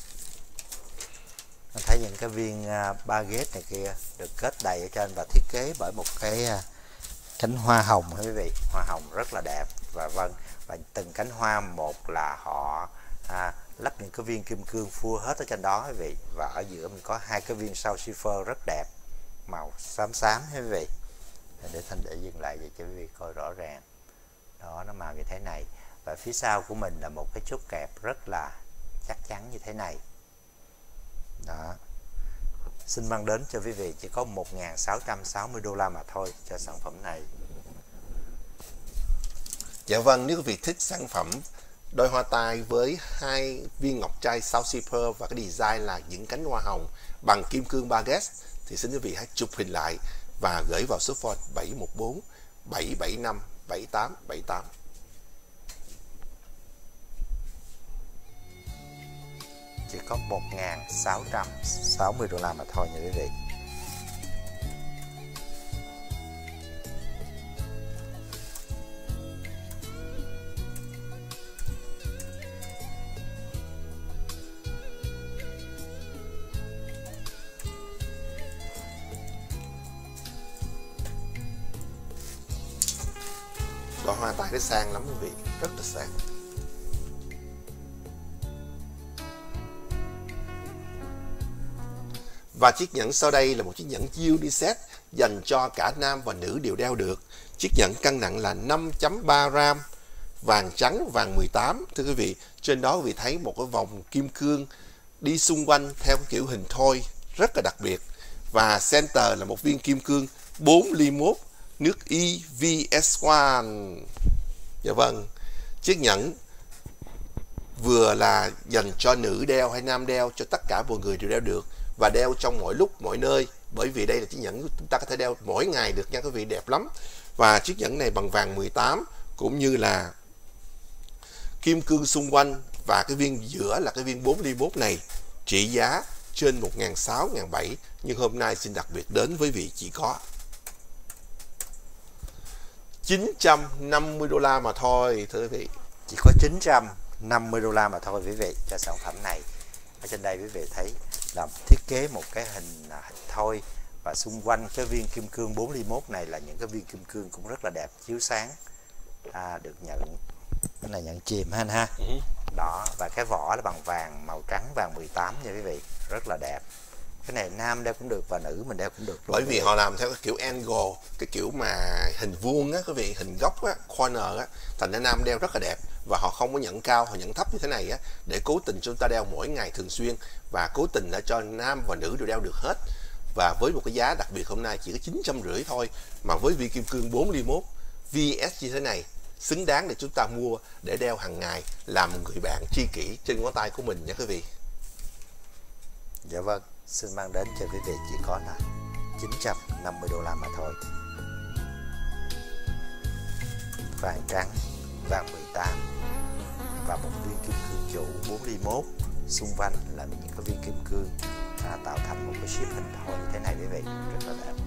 [SPEAKER 2] Mình thấy những cái viên uh, baguette này kia được kết đầy ở trên và thiết kế bởi một cái uh, cánh hoa hồng quý vị, hoa hồng rất là đẹp. Và vâng, và từng cánh hoa một là họ à, lắp những cái viên kim cương full hết ở trên đó quý vị. Và ở giữa mình có hai cái viên South Sea Pearl rất đẹp, màu xám xám quý vị. Để Thanh để dừng lại để cho quý vị coi rõ ràng. Đó, nó màu như thế này. Và phía sau của mình là một cái chốt kẹp rất là chắc chắn như thế này. Đó. Xin mang đến cho quý vị chỉ có một nghìn sáu trăm sáu mươi đô la mà thôi cho sản phẩm này.
[SPEAKER 1] Dạ vâng, nếu quý vị thích sản phẩm đôi hoa tai với hai viên ngọc trai South Sea Pearl và cái design là những cánh hoa hồng bằng kim cương baguette thì xin quý vị hãy chụp hình lại và gửi vào số phone bảy một bốn bảy bảy năm bảy tám bảy tám.
[SPEAKER 2] Chỉ có một nghìn sáu trăm sáu mươi đô la mà thôi nha quý vị.
[SPEAKER 1] Đóa hoa tai nó sang lắm quý vị, rất là sang. Và chiếc nhẫn sau đây là một chiếc nhẫn unisex dành cho cả nam và nữ đều đeo được. Chiếc nhẫn cân nặng là năm phẩy ba gram, vàng trắng, vàng mười tám. Thưa quý vị, trên đó quý vị thấy một cái vòng kim cương đi xung quanh theo kiểu hình thoi rất là đặc biệt. Và center là một viên kim cương bốn ly mốt nước E V S một. Dạ vâng, chiếc nhẫn vừa là dành cho nữ đeo hay nam đeo, cho tất cả mọi người đều đeo được và đeo trong mọi lúc mọi nơi, bởi vì đây là chiếc nhẫn chúng ta có thể đeo mỗi ngày được nha quý vị, đẹp lắm. Và chiếc nhẫn này bằng vàng mười tám cũng như là kim cương xung quanh, và cái viên giữa là cái viên bốn ly mốt này trị giá trên một nghìn sáu trăm, một nghìn bảy trăm, nhưng hôm nay xin đặc biệt đến với vị chỉ có chín trăm năm mươi đô la mà thôi thưa quý vị.
[SPEAKER 2] Chỉ có chín trăm năm mươi đô la mà thôi quý vị cho sản phẩm này. Ở trên đây quý vị thấy là thiết kế một cái hình, hình thoi, và xung quanh cái viên kim cương bốn ly mốt này là những cái viên kim cương cũng rất là đẹp, chiếu sáng. À, được nhận cái này nhận chìm ha anh ha. Ừ. Đó, và cái vỏ là bằng vàng màu trắng, vàng mười tám nha quý vị, rất là đẹp. Cái này nam đeo cũng được và nữ mình đeo cũng được luôn.
[SPEAKER 1] Bởi vì họ làm theo cái kiểu angle, cái kiểu mà hình vuông á quý vị, hình góc á, corner á, thành ra nam đeo rất là đẹp. Và họ không có nhận cao, họ nhận thấp như thế này á, để cố tình chúng ta đeo mỗi ngày thường xuyên, và cố tình đã cho nam và nữ đều đeo được hết. Và với một cái giá đặc biệt hôm nay chỉ có chín trăm rưỡi thôi, mà với viên kim cương bốn ly mốt V S như thế này, xứng đáng để chúng ta mua để đeo hàng ngày, làm một người bạn tri kỷ trên ngón tay của mình nha quý vị.
[SPEAKER 2] Dạ vâng, xin mang đến cho quý vị chỉ có là chín trăm năm mươi đô la mà thôi. Vàng trắng, vàng mười tám và một viên kim cương chủ bốn ly mốt, xung quanh là những cái viên kim cương à, tạo thành một cái ship hình thoi như thế này quý vị, rất là đẹp.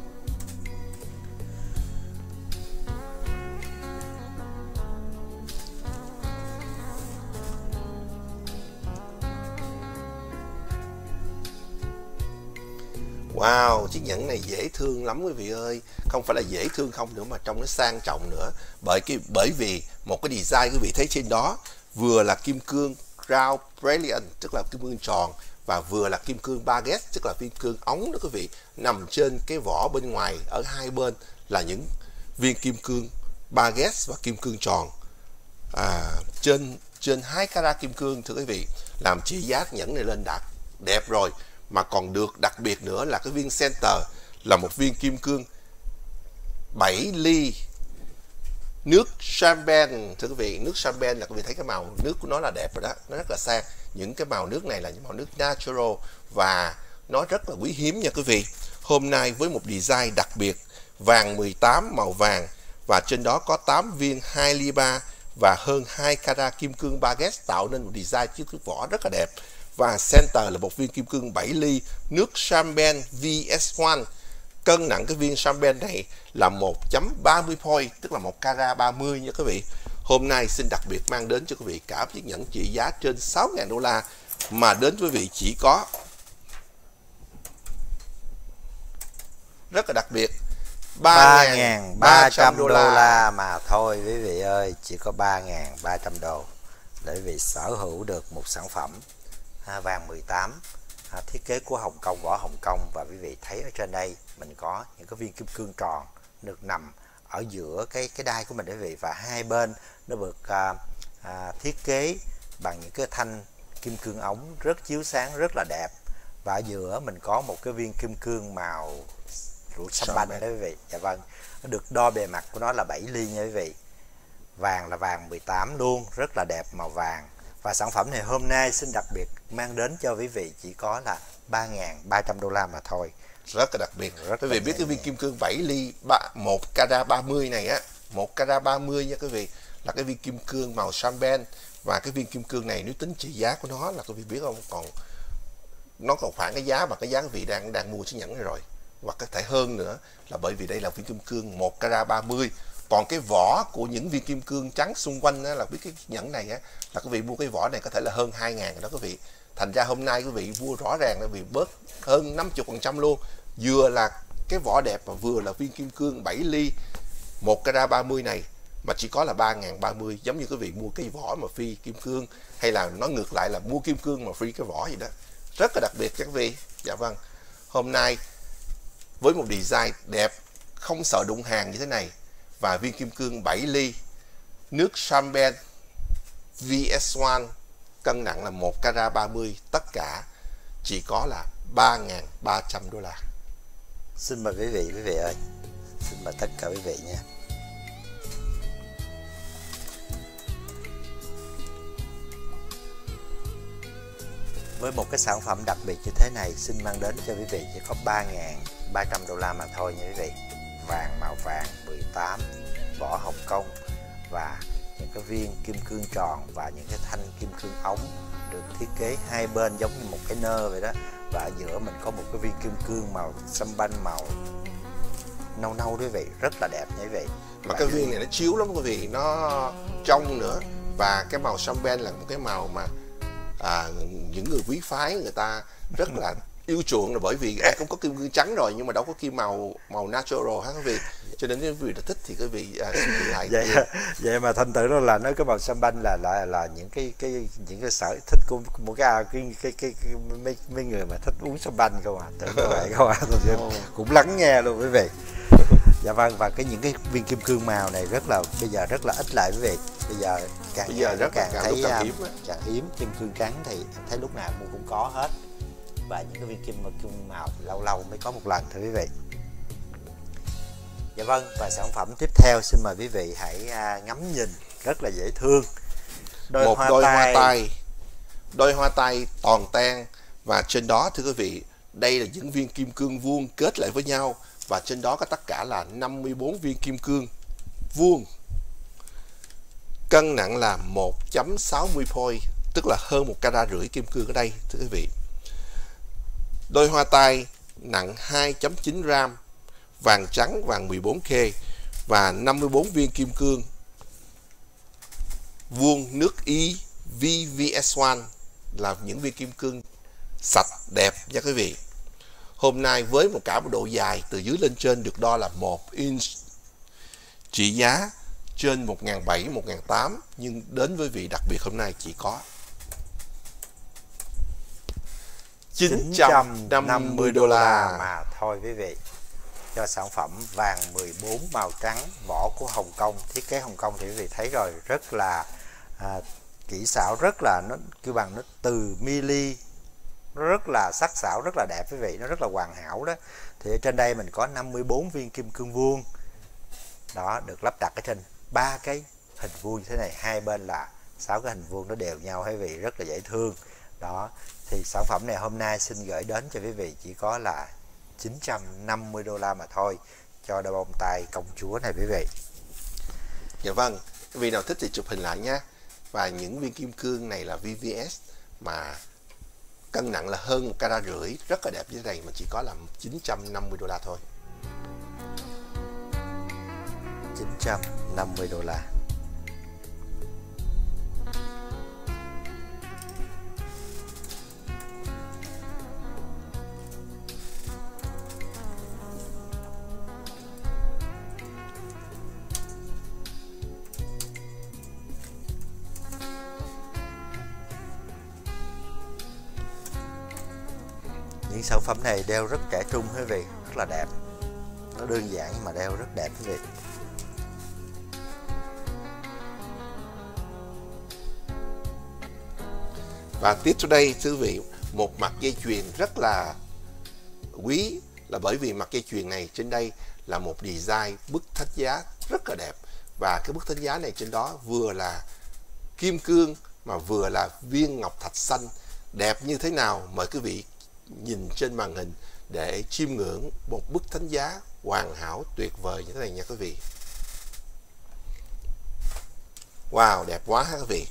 [SPEAKER 1] Wow, chiếc nhẫn này dễ thương lắm quý vị ơi. Không phải là dễ thương không nữa mà trông nó sang trọng nữa. Bởi cái bởi vì một cái design quý vị thấy trên đó vừa là kim cương round brilliant, tức là kim cương tròn, và vừa là kim cương baguette, tức là kim cương ống đó quý vị. Nằm trên cái vỏ bên ngoài ở hai bên là những viên kim cương baguette và kim cương tròn. À, trên trên hai carat kim cương thưa quý vị, làm trị giá nhẫn này lên đạt đẹp rồi. Mà còn được đặc biệt nữa là cái viên center là một viên kim cương bảy ly nước champagne. Thưa quý vị, nước champagne là quý vị thấy cái màu nước của nó là đẹp rồi đó, nó rất là sang. Những cái màu nước này là những màu nước natural và nó rất là quý hiếm nha quý vị. Hôm nay với một design đặc biệt vàng mười tám màu vàng, và trên đó có tám viên hai ly ba và hơn hai carat kim cương baguette, tạo nên một design chiếc vỏ rất là đẹp. Và center là một viên kim cương bảy ly nước champagne V S một. Cân nặng cái viên champagne này là một phẩy ba mươi point, tức là một carat ba mươi nha quý vị. Hôm nay xin đặc biệt mang đến cho quý vị cả chiếc nhẫn trị giá trên sáu nghìn đô la, mà đến quý vị chỉ có rất là đặc biệt
[SPEAKER 2] ba nghìn ba trăm đô la mà thôi quý vị ơi, chỉ có ba nghìn ba trăm đô để quý vị sở hữu được một sản phẩm à, vàng mười tám à, thiết kế của Hồng Kông, vỏ Hồng Kông. Và quý vị thấy ở trên đây mình có những cái viên kim cương tròn được nằm ở giữa cái cái đai của mình quý vị, và hai bên nó được à, à, thiết kế bằng những cái thanh kim cương ống rất chiếu sáng, rất là đẹp. Và ở giữa mình có một cái viên kim cương màu rượu sâm banh đó quý vị. Dạ vâng, nó được đo bề mặt của nó là bảy ly nha quý vị. Vàng là vàng mười tám luôn, rất là đẹp màu vàng. Và sản phẩm này hôm nay xin đặc biệt mang đến cho quý vị chỉ có là ba nghìn ba trăm đô la mà thôi.
[SPEAKER 1] Rất là đặc biệt.
[SPEAKER 2] Rất
[SPEAKER 1] quý vị biết cái viên kim cương bảy ly một carat ba mươi này á, một carat ba mươi nha quý vị, là cái viên kim cương màu champagne. Và cái viên kim cương này nếu tính trị giá của nó là quý vị biết không, còn nó còn khoảng cái giá mà cái giá quý vị đang đang mua chiếc nhẫn này rồi, hoặc có thể hơn nữa, là bởi vì đây là viên kim cương một carat ba mươi. Còn cái vỏ của những viên kim cương trắng xung quanh á, là biết cái nhẫn này á, là quý vị mua cái vỏ này có thể là hơn hai ngàn đó quý vị. Thành ra hôm nay quý vị mua rõ ràng là vì bớt hơn năm mươi phần trăm luôn. Vừa là cái vỏ đẹp mà vừa là viên kim cương bảy ly một carat ba mươi này mà chỉ có là ba nghìn ba mươi, giống như quý vị mua cái vỏ mà phi kim cương, hay là nó ngược lại là mua kim cương mà free cái vỏ gì đó. Rất là đặc biệt các quý vị. Dạ vâng. Hôm nay với một design đẹp, không sợ đụng hàng như thế này, và viên kim cương bảy ly nước champagne vê ét một cân nặng là một carat ba mươi, tất cả chỉ có là ba nghìn ba trăm đô la.
[SPEAKER 2] Xin mời quý vị, quý vị ơi. Xin mời tất cả quý vị nha. Với một cái sản phẩm đặc biệt như thế này, xin mang đến cho quý vị chỉ có ba nghìn ba trăm đô la mà thôi nha quý vị. Vàng màu vàng mười tám, vỏ Hồng Kông và những cái viên kim cương tròn và những cái thanh kim cương ống được thiết kế hai bên giống như một cái nơ vậy đó. Và ở giữa mình có một cái viên kim cương màu xanh banh, màu nâu nâu quý vị, rất là đẹp nha quý vị.
[SPEAKER 1] Mà cái viên này nó chiếu lắm quý vị, nó trong nữa. Và cái màu champagne là một cái màu mà à, những người quý phái người ta rất là yêu chuộng, là bởi vì ai cũng có kim cương trắng rồi nhưng mà đâu có kim màu màu natural hả quý vị. Cho nên nếu quý vị đã thích thì quý vị à, suy nghĩ lại.
[SPEAKER 2] Vậy, vậy mà thành tựu đó là nói cái màu champagne là là là những cái cái những cái sở thích của một cái cái cái, cái, cái mấy, mấy người mà thích uống champagne không à, tưởng như vậy không à, tôi cũng lắng nghe luôn quý vị. Dạ vâng. Và cái những cái viên kim cương màu này rất là bây giờ rất là ít lại quý vị. Bây giờ càng
[SPEAKER 1] bây giờ rất
[SPEAKER 2] càng,
[SPEAKER 1] càng
[SPEAKER 2] thấy
[SPEAKER 1] càng hiếm,
[SPEAKER 2] càng hiếm kim cương trắng thì em thấy lúc nào cũng có hết. Và những cái viên kim cương màu lâu lâu mới có một lần thưa quý vị. Dạ vâng. Và sản phẩm tiếp theo xin mời quý vị hãy ngắm nhìn, rất là dễ thương. Đôi
[SPEAKER 1] một
[SPEAKER 2] hoa
[SPEAKER 1] đôi
[SPEAKER 2] tai.
[SPEAKER 1] hoa tai, đôi hoa tai toàn ten, và trên đó thưa quý vị, đây là những viên kim cương vuông kết lại với nhau, và trên đó có tất cả là năm mươi bốn viên kim cương vuông, cân nặng là một phẩy sáu mươi point, tức là hơn một carat rưỡi kim cương ở đây thưa quý vị. Đôi hoa tai nặng hai phẩy chín gram, vàng trắng, vàng mười bốn K, và năm mươi bốn viên kim cương vuông nước Ý vê vê ét một, là những viên kim cương sạch đẹp nha quý vị. Hôm nay với một cả một độ dài từ dưới lên trên được đo là một inch, trị giá trên một nghìn bảy trăm, một nghìn tám trăm, nhưng đến với vị đặc biệt hôm nay chỉ có chín trăm năm mươi đô la
[SPEAKER 2] mà thôi quý vị. Cho sản phẩm vàng mười bốn màu trắng, vỏ của Hồng Kông, thiết kế Hồng Kông thì quý vị thấy rồi, rất là à, kỹ xảo, rất là nó kêu bằng nó từ mili, nó rất là sắc sảo, rất là đẹp quý vị, nó rất là hoàn hảo đó. Thì ở trên đây mình có năm mươi bốn viên kim cương vuông đó, được lắp đặt ở trên ba cái hình vuông như thế này, hai bên là sáu cái hình vuông nó đều nhau quý vị, rất là dễ thương đó. Thì sản phẩm này hôm nay xin gửi đến cho quý vị chỉ có là chín trăm năm mươi đô la mà thôi, cho đôi bông tai công chúa này quý vị.
[SPEAKER 1] Dạ vâng, quý vị nào thích thì chụp hình lại nhé. Và những viên kim cương này là vê vê ét mà cân nặng là hơn một carat rưỡi, rất là đẹp như thế này mà chỉ có là chín trăm năm mươi đô la thôi.
[SPEAKER 2] chín trăm năm mươi đô la. Những sản phẩm này đeo rất trẻ trung quý vị, rất là đẹp. Nó đơn giản nhưng mà đeo rất đẹp quý vị.
[SPEAKER 1] Và tiếp theo đây thưa quý vị, một mặt dây chuyền rất là quý, là bởi vì mặt dây chuyền này trên đây là một design bức thách giá rất là đẹp, Và cái bức thánh giá này trên đó vừa là kim cương mà vừa là viên ngọc thạch xanh. Đẹp như thế nào mời quý vị nhìn trên màn hình để chiêm ngưỡng một bức thánh giá hoàn hảo tuyệt vời như thế này nha quý vị. Wow, đẹp quá ha quý vị.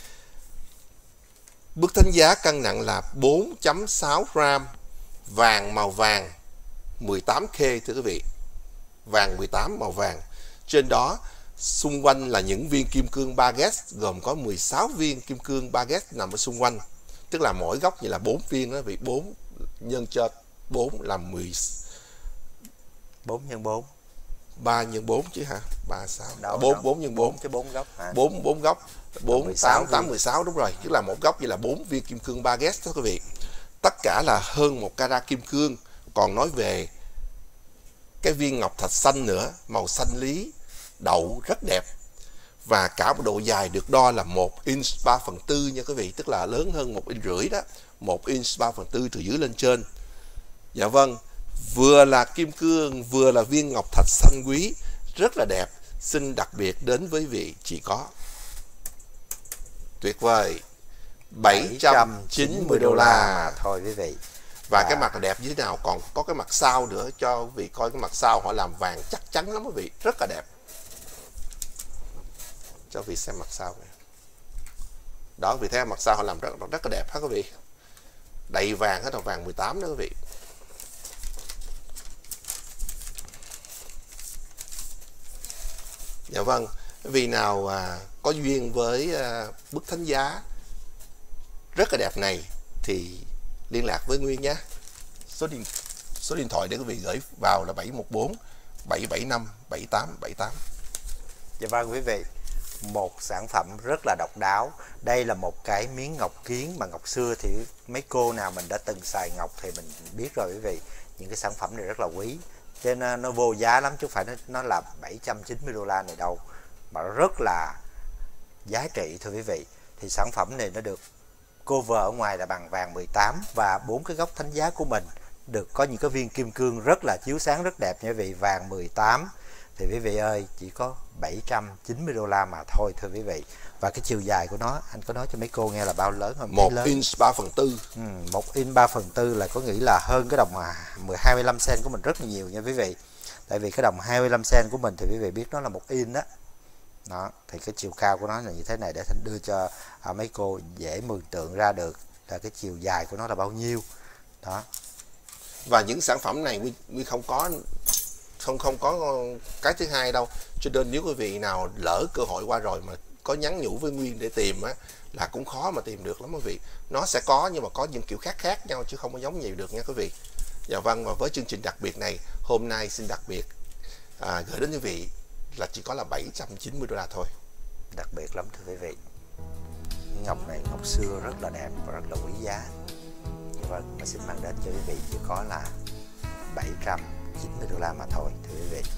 [SPEAKER 1] Bức thánh giá cân nặng là bốn phẩy sáu gram, vàng màu vàng mười tám K thưa quý vị. Vàng mười tám màu vàng. Trên đó xung quanh là những viên kim cương baguette, gồm có mười sáu viên kim cương baguette nằm ở xung quanh. Tức là mỗi góc như là bốn viên đó vị, bốn nhân cho bốn là mười,
[SPEAKER 2] bốn nhân bốn,
[SPEAKER 1] ba nhân bốn chứ hả? ba sáu.
[SPEAKER 2] Đâu,
[SPEAKER 1] bốn
[SPEAKER 2] đâu.
[SPEAKER 1] bốn nhân bốn
[SPEAKER 2] chứ bốn góc hả?
[SPEAKER 1] bốn bốn góc. bốn tám tám
[SPEAKER 2] viên.
[SPEAKER 1] mười sáu đúng rồi, tức là một góc như là bốn viên kim cương baguette đó quý vị. Tất cả là hơn một carat kim cương. Còn nói về cái viên ngọc thạch xanh nữa, màu xanh lý đậu rất đẹp. Và cả một độ dài được đo là một inch ba phần tư nha quý vị, tức là lớn hơn một inch rưỡi đó, một inch ba phần tư từ dưới lên trên. Dạ vâng, vừa là kim cương vừa là viên ngọc thạch xanh quý, rất là đẹp. Xin đặc biệt đến với vị chỉ có tuyệt vời bảy trăm chín mươi đô la
[SPEAKER 2] thôi quý vị.
[SPEAKER 1] Và à. cái mặt là đẹp như thế nào, còn có cái mặt sau nữa cho quý vị coi. Cái mặt sau họ làm vàng chắc chắn lắm quý vị, rất là đẹp. Cho quý vị xem mặt sau này. Đó, quý vị thấy mặt sau họ làm rất rất là đẹp hết quý vị. Đầy vàng hết, là vàng mười tám đó quý vị. Dạ vâng, vì nào à, có duyên với à, bức thánh giá rất là đẹp này thì liên lạc với Nguyên nhé. Số điện số điện thoại để quý vị gửi vào là bảy một bốn bảy bảy năm bảy tám bảy tám.
[SPEAKER 2] Dạ vâng quý vị, một sản phẩm rất là độc đáo. Đây là một cái miếng ngọc kiến mà ngọc xưa thì mấy cô nào mình đã từng xài ngọc thì mình biết rồi quý vị. Những cái sản phẩm này rất là quý, cho nên nó vô giá lắm, chứ không phải nó, nó là bảy trăm chín mươi đô la này đâu, mà rất là giá trị thưa quý vị. Thì sản phẩm này nó được cover ở ngoài là bằng vàng mười tám, và bốn cái góc thánh giá của mình được có những cái viên kim cương rất là chiếu sáng rất đẹp nha quý vị. Vàng mười tám thì quý vị ơi chỉ có bảy trăm chín mươi đô la mà thôi thưa quý vị. Và cái chiều dài của nó anh có nói cho mấy cô nghe là bao lớn không?
[SPEAKER 1] Một inch ba phần tư.
[SPEAKER 2] Ừ, một inch ba phần tư là có nghĩ là hơn cái đồng mười hai mươi lăm cent của mình rất là nhiều nha quý vị. Tại vì cái đồng hai mươi lăm cent của mình thì quý vị biết nó là một inch đó. Đó, thì cái chiều cao của nó là như thế này để Thanh đưa cho à, mấy cô dễ mường tượng ra được là cái chiều dài của nó là bao nhiêu. Đó.
[SPEAKER 1] Và những sản phẩm này Nguyên, Nguyên không có không không có cái thứ hai đâu. Cho nên nếu quý vị nào lỡ cơ hội qua rồi mà có nhắn nhủ với Nguyên để tìm á là cũng khó mà tìm được lắm quý vị. Nó sẽ có nhưng mà có những kiểu khác khác nhau chứ không có giống nhiều được nha quý vị. Dạ vâng, và với chương trình đặc biệt này hôm nay xin đặc biệt à, gửi đến quý vị là chỉ có là bảy trăm chín mươi đô la thôi.
[SPEAKER 2] Đặc biệt lắm thưa quý vị. Ngọc này ngọc xưa rất là đẹp và rất là quý giá. Dạ vâng, mà xin mang đến cho quý vị chỉ có là bảy trăm chín mươi đô la mà thôi thưa quý vị.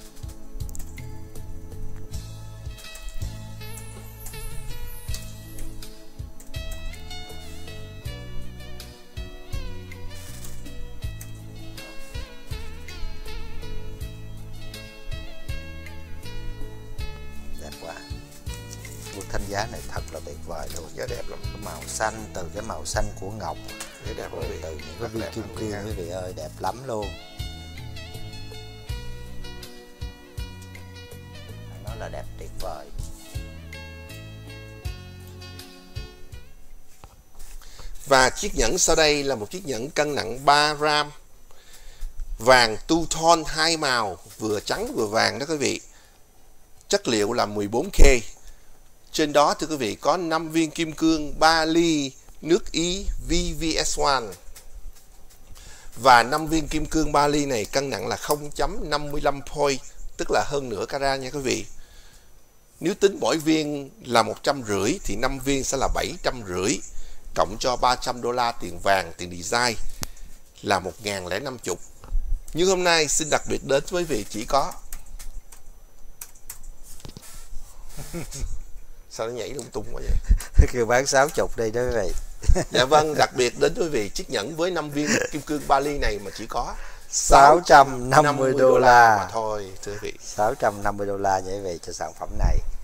[SPEAKER 2] Bức thánh giá này thật là tuyệt vời luôn,
[SPEAKER 1] giá đẹp lắm.
[SPEAKER 2] Cái màu xanh, từ cái màu xanh của ngọc,
[SPEAKER 1] giá đẹp
[SPEAKER 2] rồi từ những cái viên kim cương quý vị ơi, đẹp lắm luôn. Nó là đẹp tuyệt vời.
[SPEAKER 1] Và chiếc nhẫn sau đây là một chiếc nhẫn cân nặng ba gram, vàng two tone hai màu, vừa trắng vừa vàng đó quý vị. Chất liệu là mười bốn K. Trên đó thưa quý vị có năm viên kim cương ba ly nước Ý V V S một. Và năm viên kim cương ba ly này cân nặng là không phẩy năm mươi lăm point, tức là hơn nửa carat nha quý vị. Nếu tính mỗi viên là một trăm rưỡi thì năm viên sẽ là bảy trăm rưỡi, cộng cho ba trăm đô la tiền vàng, tiền design là một nghìn lẻ năm mươi. Nhưng hôm nay xin đặc biệt đến với vị chỉ có sao nó nhảy lung tung quá vậy?
[SPEAKER 2] Kêu bán sáu mươi đây đó quý vị.
[SPEAKER 1] Dạ vâng, đặc biệt đến quý vị chiếc nhẫn với năm viên kim cương ba ly này mà chỉ có
[SPEAKER 2] sáu trăm năm mươi đô la
[SPEAKER 1] mà thôi thưa quý vị.
[SPEAKER 2] sáu trăm năm mươi đô la nha quý vị cho sản phẩm này.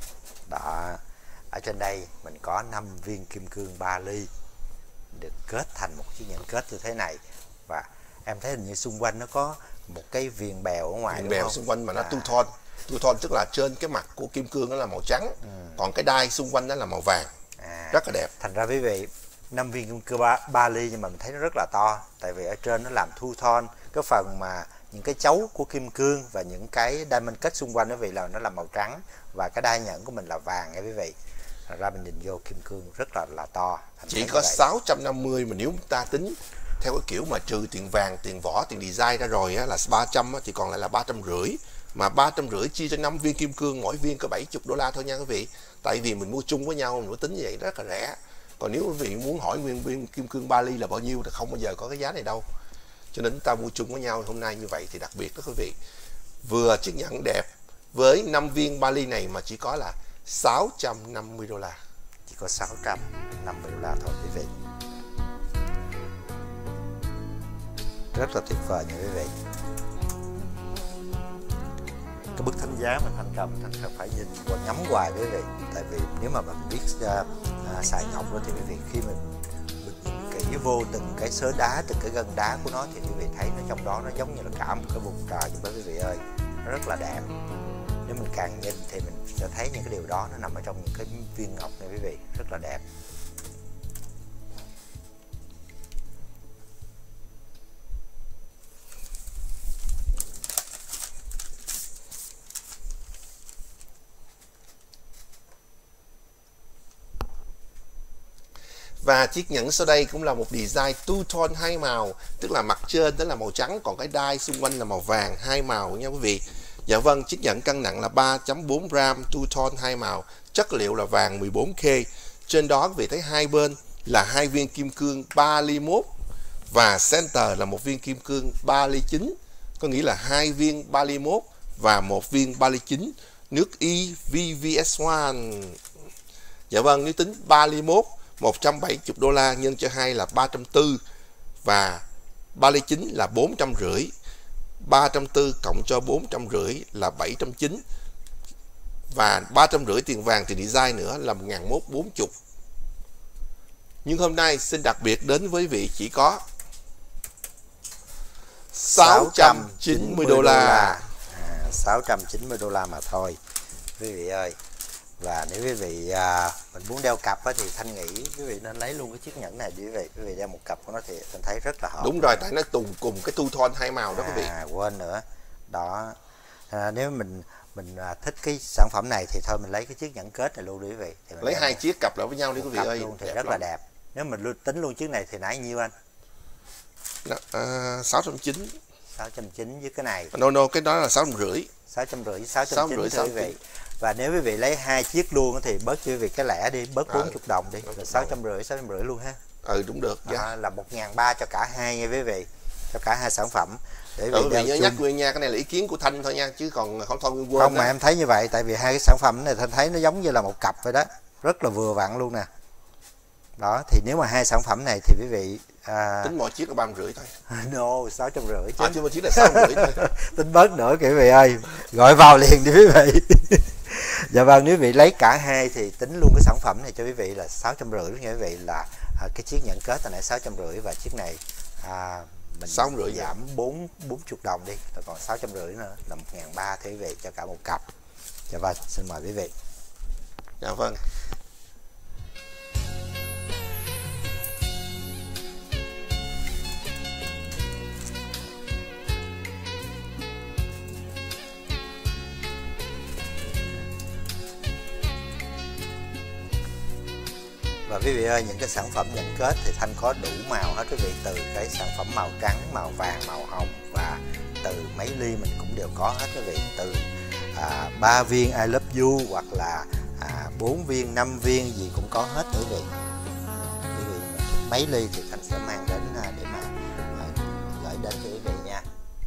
[SPEAKER 2] ở trên đây mình có năm viên kim cương ba ly được kết thành một chiếc nhẫn kết như thế này, và em thấy hình như xung quanh nó có một cái viền bèo ở ngoài,
[SPEAKER 1] viền
[SPEAKER 2] đúng
[SPEAKER 1] bèo
[SPEAKER 2] không?
[SPEAKER 1] xung quanh mà nó
[SPEAKER 2] à.
[SPEAKER 1] two tone. Two tone tức là trên cái mặt của kim cương nó là màu trắng, ừ. còn cái đai xung quanh đó là màu vàng, à. rất là đẹp.
[SPEAKER 2] Thành ra quý vị, năm viên kim cương ba, ba ly nhưng mà mình thấy nó rất là to, tại vì ở trên nó làm two tone, cái phần mà những cái chấu của kim cương và những cái diamond cut xung quanh quý vị là nó là màu trắng, và cái đai nhẫn của mình là vàng nha quý vị. Thành ra mình nhìn vô kim cương rất là là to.
[SPEAKER 1] Chỉ có sáu trăm năm mươi, mà nếu ta tính theo cái kiểu mà trừ tiền vàng, tiền vỏ, tiền design ra rồi á, là ba trăm á, thì còn lại là ba trăm rưỡi. Mà ba trăm rưỡi chia cho năm viên kim cương, mỗi viên có bảy mươi đô la thôi nha quý vị. Tại vì mình mua chung với nhau, mình mới tính như vậy, rất là rẻ. Còn nếu quý vị muốn hỏi nguyên viên kim cương ba ly là bao nhiêu thì không bao giờ có cái giá này đâu. Cho nên chúng ta mua chung với nhau hôm nay như vậy thì đặc biệt đó quý vị. Vừa chiếc nhẫn đẹp với năm viên ba ly này mà chỉ có là sáu trăm năm mươi đô la.
[SPEAKER 2] Chỉ có sáu trăm năm mươi đô la thôi quý vị. Rất là tuyệt vời nha quý vị. Cái bức thánh giá mình Thanh cầm, Thanh cầm phải nhìn và ngắm hoài quý vị. Tại vì nếu mà mình biết uh, uh, xài ngọc đó thì quý vị khi mình, mình nhìn kỹ vô từng cái sớ đá, từng cái gân đá của nó thì quý vị thấy nó trong đó nó giống như là cả một cái vùng trời vậy đó quý vị ơi. Nó rất là đẹp. Nếu mình càng nhìn thì mình sẽ thấy những cái điều đó nó nằm ở trong những cái viên ngọc này quý vị, rất là đẹp.
[SPEAKER 1] Và chiếc nhẫn sau đây cũng là một design two tone hai màu, tức là mặt trên đó là màu trắng, còn cái đai xung quanh là màu vàng, hai màu nha quý vị. Dạ vâng, chiếc nhẫn cân nặng là ba phẩy bốn gram, two tone hai màu, chất liệu là vàng mười bốn K. Trên đó quý vị thấy hai bên là hai viên kim cương ba ly mốt và center là một viên kim cương ba ly chín, có nghĩa là hai viên ba ly mốt và một viên ba ly chín, nước y V V S một. Dạ vâng, nếu tính ba ly mốt một trăm bảy mươi đô la nhân cho hai là ba trăm tư mươi, và ba ly chín là bốn trăm rưỡi. ba trăm tư mươi cộng cho bốn trăm rưỡi là bảy trăm chín mươi, và ba trăm rưỡi tiền vàng thì design nữa là một nghìn một trăm bốn mươi. Nhưng hôm nay xin đặc biệt đến với vị chỉ có sáu trăm chín mươi đô la.
[SPEAKER 2] À, sáu trăm chín mươi đô la mà thôi quý vị ơi. Và nếu quý vị à, mình muốn đeo cặp á, thì Thanh nghĩ quý vị nên lấy luôn cái chiếc nhẫn này đi quý vị. Quý vị đeo một cặp của nó thì Thanh thấy rất là hợp.
[SPEAKER 1] Đúng rồi, tại nó cùng cùng cái two tone hai màu đó quý vị.
[SPEAKER 2] À, quên nữa. Đó. À, nếu mình mình à, thích cái sản phẩm này thì thôi mình lấy cái chiếc nhẫn kết này luôn đi quý vị. Thì
[SPEAKER 1] lấy hai chiếc cặp lại với nhau đi quý vị ơi.
[SPEAKER 2] Luôn thì rất lắm. Là đẹp. Nếu mình luôn, tính luôn chiếc này thì nãy nhiêu anh?
[SPEAKER 1] Đó, à, sáu trăm chín mươi.
[SPEAKER 2] sáu trăm chín mươi với cái này.
[SPEAKER 1] No no, cái đó là sáu trăm rưỡi.
[SPEAKER 2] sáu trăm rưỡi, sáu trăm chín mươi quý vị. Và nếu quý vị lấy hai chiếc luôn thì bớt quý vị cái lẻ đi, bớt bốn mươi đồng đi, là sáu trăm rưỡi, sáu trăm rưỡi luôn ha.
[SPEAKER 1] Ừ đúng được.
[SPEAKER 2] Đó, yeah. Là một nghìn ba trăm cho cả hai nha quý vị, cho cả hai sản phẩm. Để
[SPEAKER 1] quý vị nhớ nhắc nguyên nha, cái này là ý kiến của Thanh thôi nha, chứ còn không thôi nguyên quên.
[SPEAKER 2] Không đó. Mà em thấy như vậy, tại vì hai cái sản phẩm này Thanh thấy nó giống như là một cặp vậy đó, rất là vừa vặn luôn nè. Đó, thì nếu mà hai sản phẩm này thì quý vị à...
[SPEAKER 1] tính mỗi chiếc là ba trăm rưỡi thôi.
[SPEAKER 2] No, sáu trăm rưỡi chứ.
[SPEAKER 1] À, chứ một chiếc là sáu trăm rưỡi thôi.
[SPEAKER 2] Tính bớt nữa quý vị ơi, gọi vào liền đi quý vị. Dạ vâng, nếu quý vị lấy cả hai thì tính luôn cái sản phẩm này cho quý vị là sáu trăm rưỡi nha quý vị, là à, cái chiếc nhẫn kết hồi nãy sáu trăm rưỡi và chiếc này à, mình
[SPEAKER 1] sáu trăm rưỡi
[SPEAKER 2] giảm bốn bốn mươi đồng đi, là còn sáu trăm rưỡi nữa là một nghìn ba trăm quý vị cho cả một cặp. Dạ vâng, xin mời quý vị.
[SPEAKER 1] Dạ vâng.
[SPEAKER 2] Và quý vị ơi, những cái sản phẩm nhẫn kết thì Thanh có đủ màu hết quý vị, từ cái sản phẩm màu trắng, màu vàng, màu hồng, và từ mấy ly mình cũng đều có hết quý vị, từ à, ba viên I love you hoặc là à, bốn viên, năm viên gì cũng có hết quý vị. Quý vị thích mấy ly thì Thanh sẽ mang đến à, để mà à, gửi đến cho quý vị nha.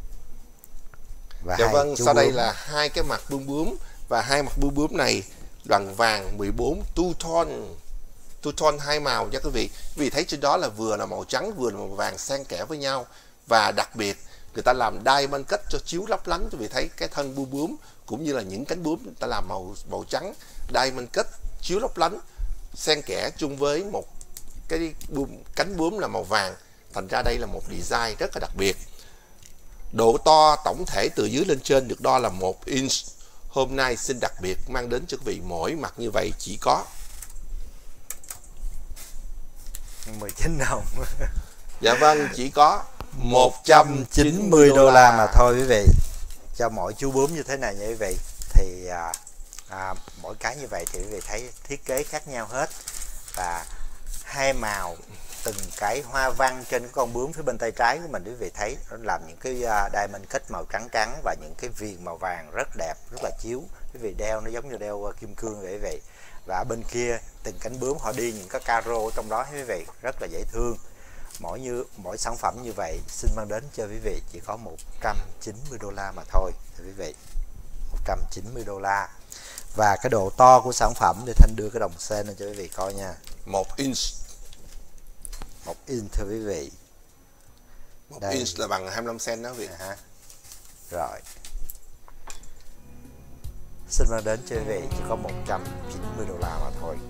[SPEAKER 1] Và dạ vâng, sau đây là hai cái mặt bướm bướm, và hai mặt bướm bướm này bằng vàng mười bốn two tone. Two tone hai màu nha quý vị. Vì thấy trên đó là vừa là màu trắng vừa là màu vàng xen kẽ với nhau, và đặc biệt người ta làm diamond cut cho chiếu lấp lánh. Quý vị thấy cái thân bướm bướm cũng như là những cánh bướm người ta làm màu màu trắng diamond cut chiếu lấp lánh xen kẽ chung với một cái buồm, cánh bướm là màu vàng, thành ra đây là một design rất là đặc biệt. Độ to tổng thể từ dưới lên trên được đo là một inch. Hôm nay xin đặc biệt mang đến cho quý vị mỗi mặt như vậy chỉ có
[SPEAKER 2] mười chín đồng.
[SPEAKER 1] Dạ vâng, chỉ có một trăm chín mươi
[SPEAKER 2] đô la mà thôi quý vị. Cho mỗi chú bướm như thế này nha quý vị. Thì à, à, mỗi cái như vậy thì quý vị thấy thiết kế khác nhau hết. Và hai màu, từng cái hoa văn trên cái con bướm phía bên tay trái của mình quý vị thấy nó làm những cái uh, diamond cut màu trắng trắng và những cái viền màu vàng rất đẹp, rất là chiếu. Quý vị đeo nó giống như đeo uh, kim cương vậy quý vị. Và ở bên kia từng cánh bướm họ đi những cái caro trong đó quý vị, rất là dễ thương. Mỗi như mỗi sản phẩm như vậy xin mang đến cho quý vị chỉ có một trăm chín mươi đô la mà thôi thưa quý vị. một trăm chín mươi đô la. Và cái độ to của sản phẩm để Thanh đưa cái đồng sen lên cho quý vị coi nha.
[SPEAKER 1] Một inch.
[SPEAKER 2] Một inch thưa quý vị.
[SPEAKER 1] Một Đây. inch là bằng hai mươi lăm cent đó quý vị.
[SPEAKER 2] À, rồi. Xin mang đến cho quý vị chỉ có một trăm chín mươi đô la mà thôi.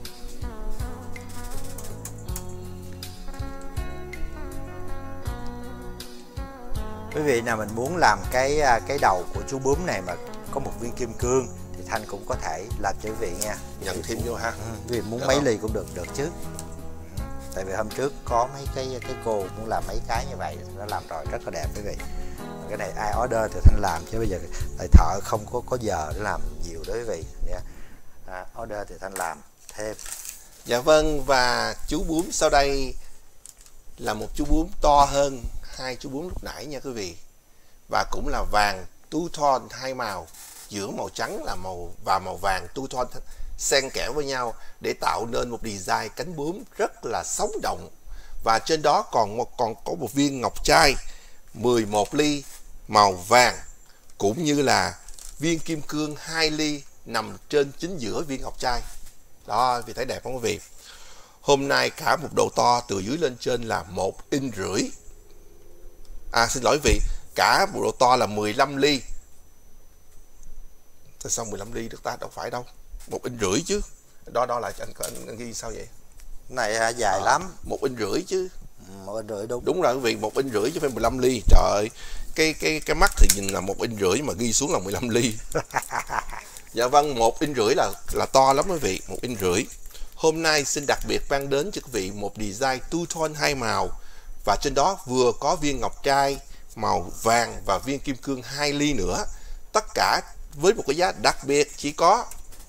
[SPEAKER 2] Quý vị nào mình muốn làm cái cái đầu của chú bướm này mà có một viên kim cương thì Thanh cũng có thể làm cho quý vị nha.
[SPEAKER 1] Nhận thêm vô ha.
[SPEAKER 2] Ừ, quý vị muốn
[SPEAKER 1] được
[SPEAKER 2] mấy
[SPEAKER 1] không?
[SPEAKER 2] ly cũng được được chứ. Tại vì hôm trước có mấy cái cái cô muốn làm mấy cái như vậy, nó làm rồi rất là đẹp quý vị. Cái này ai order thì Thanh làm, chứ bây giờ tại thợ không có có giờ để làm nhiều đó quý vị. À, order thì Thanh làm thêm.
[SPEAKER 1] Dạ vâng, và chú bướm sau đây là một chú bướm to hơn hai chú bướm lúc nãy nha quý vị. Và cũng là vàng two tone hai màu, giữa màu trắng là màu và màu vàng two tone xen kẽ với nhau để tạo nên một design cánh bướm rất là sống động. Và trên đó còn một còn có một viên ngọc trai mười một ly màu vàng, cũng như là viên kim cương hai ly nằm trên chính giữa viên ngọc trai. Đó, vì thấy đẹp không quý vị? Hôm nay cả một độ to từ dưới lên trên là một inch rưỡi. À xin lỗi vị, cả một độ to là mười lăm ly. Tại sao mười lăm ly được ta? Đâu phải đâu. Một inch rưỡi chứ. Đo đo lại cho anh, anh, anh ghi sao vậy?
[SPEAKER 2] Này à, dài à, lắm.
[SPEAKER 1] Một inch rưỡi chứ.
[SPEAKER 2] Một inch rưỡi đúng.
[SPEAKER 1] Đúng rồi quý vị, một inch rưỡi chứ phải mười lăm ly. Trời ơi, cái cái cái mắt thì nhìn là một inch rưỡi mà ghi xuống là mười lăm ly. Dạ vâng, một inch rưỡi là là to lắm quý vị, một inch rưỡi. Hôm nay xin đặc biệt mang đến cho quý vị một design two tone hai màu, và trên đó vừa có viên ngọc trai màu vàng và viên kim cương hai ly nữa. Tất cả với một cái giá đặc biệt chỉ có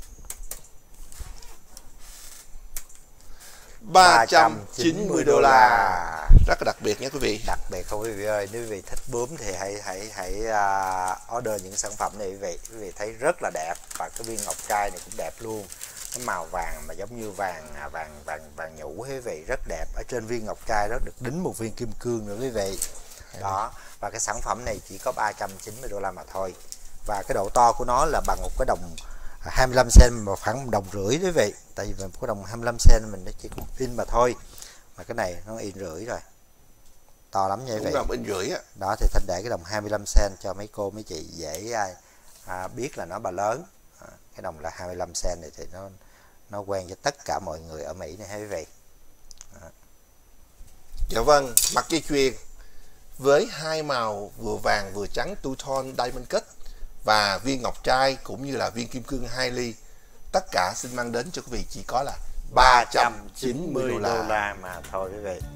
[SPEAKER 1] ba trăm chín mươi đô la. Rất là đặc biệt nha quý vị.
[SPEAKER 2] Đặc biệt không quý vị ơi, nếu quý vị thích bướm thì hãy hãy hãy uh, order những sản phẩm này quý vị. Quý vị thấy rất là đẹp, và cái viên ngọc trai này cũng đẹp luôn. Cái màu vàng mà giống như vàng vàng vàng vàng nhũ quý vị, rất đẹp. Ở trên viên ngọc trai đó được đính một viên kim cương nữa quý vị. Đó, và cái sản phẩm này chỉ có ba trăm chín mươi đô la mà thôi. Và cái độ to của nó là bằng một cái đồng hai mươi lăm cent mà khoảng một đồng rưỡi quý vị. Tại vì một cái đồng hai mươi lăm cent mình nó chỉ có in mà thôi. Mà cái này nó in rưỡi rồi. To lắm nha quý vị.
[SPEAKER 1] Đúng là in rưỡi á.
[SPEAKER 2] Đó thì Thanh để cái đồng hai mươi lăm cent cho mấy cô mấy chị dễ à, biết là nó bà lớn. À, cái đồng là hai mươi lăm cent này thì nó nó quen cho tất cả mọi người ở Mỹ này ha quý vị. À.
[SPEAKER 1] Dạ vâng, mặt dây chuyền với hai màu vừa vàng vừa trắng two tone diamond cut và viên ngọc trai cũng như là viên kim cương hai ly, tất cả xin mang đến cho quý vị chỉ có là ba trăm chín mươi đô la
[SPEAKER 2] mà thôi quý vị.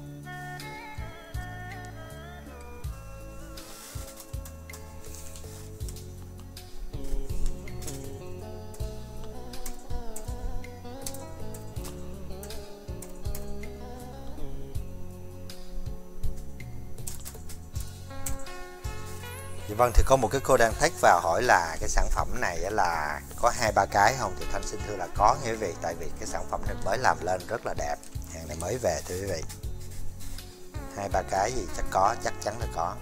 [SPEAKER 2] Vâng, thì có một cái cô đang thách vào hỏi là cái sản phẩm này là có hai ba cái không, thì Thanh xin thưa là có nha quý vị. Tại vì cái sản phẩm này mới làm lên rất là đẹp, hàng này mới về thưa quý vị. Hai ba cái gì chắc có, chắc chắn là có.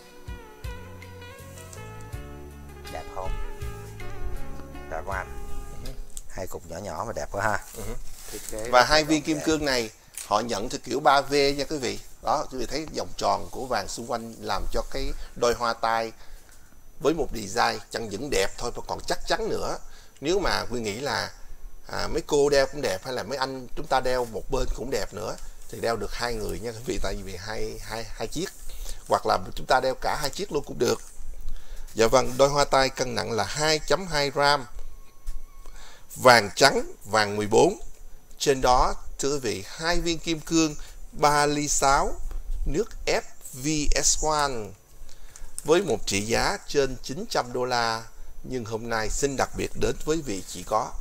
[SPEAKER 2] Đẹp không? Đẹp không anh? Uh-huh. Hai cục nhỏ nhỏ mà đẹp quá ha.
[SPEAKER 1] Uh-huh. Và hai viên kim đẹp. Cương này họ nhận theo kiểu ba V nha quý vị. Đó, quý vị thấy vòng tròn của vàng xung quanh làm cho cái đôi hoa tai với một design chẳng những đẹp thôi mà còn chắc chắn nữa. Nếu mà quý nghĩ là à, mấy cô đeo cũng đẹp, hay là mấy anh chúng ta đeo một bên cũng đẹp nữa, thì đeo được hai người nha quý vị, tại vì hai hai hai chiếc, hoặc là chúng ta đeo cả hai chiếc luôn cũng được. Dạ vâng, đôi hoa tai cân nặng là hai phẩy hai gram, vàng trắng, vàng mười bốn. Trên đó thưa quý vị, hai viên kim cương ba ly sáu, nước ép vê ét một với một trị giá trên chín trăm đô la, nhưng hôm nay xin đặc biệt đến với vị chỉ có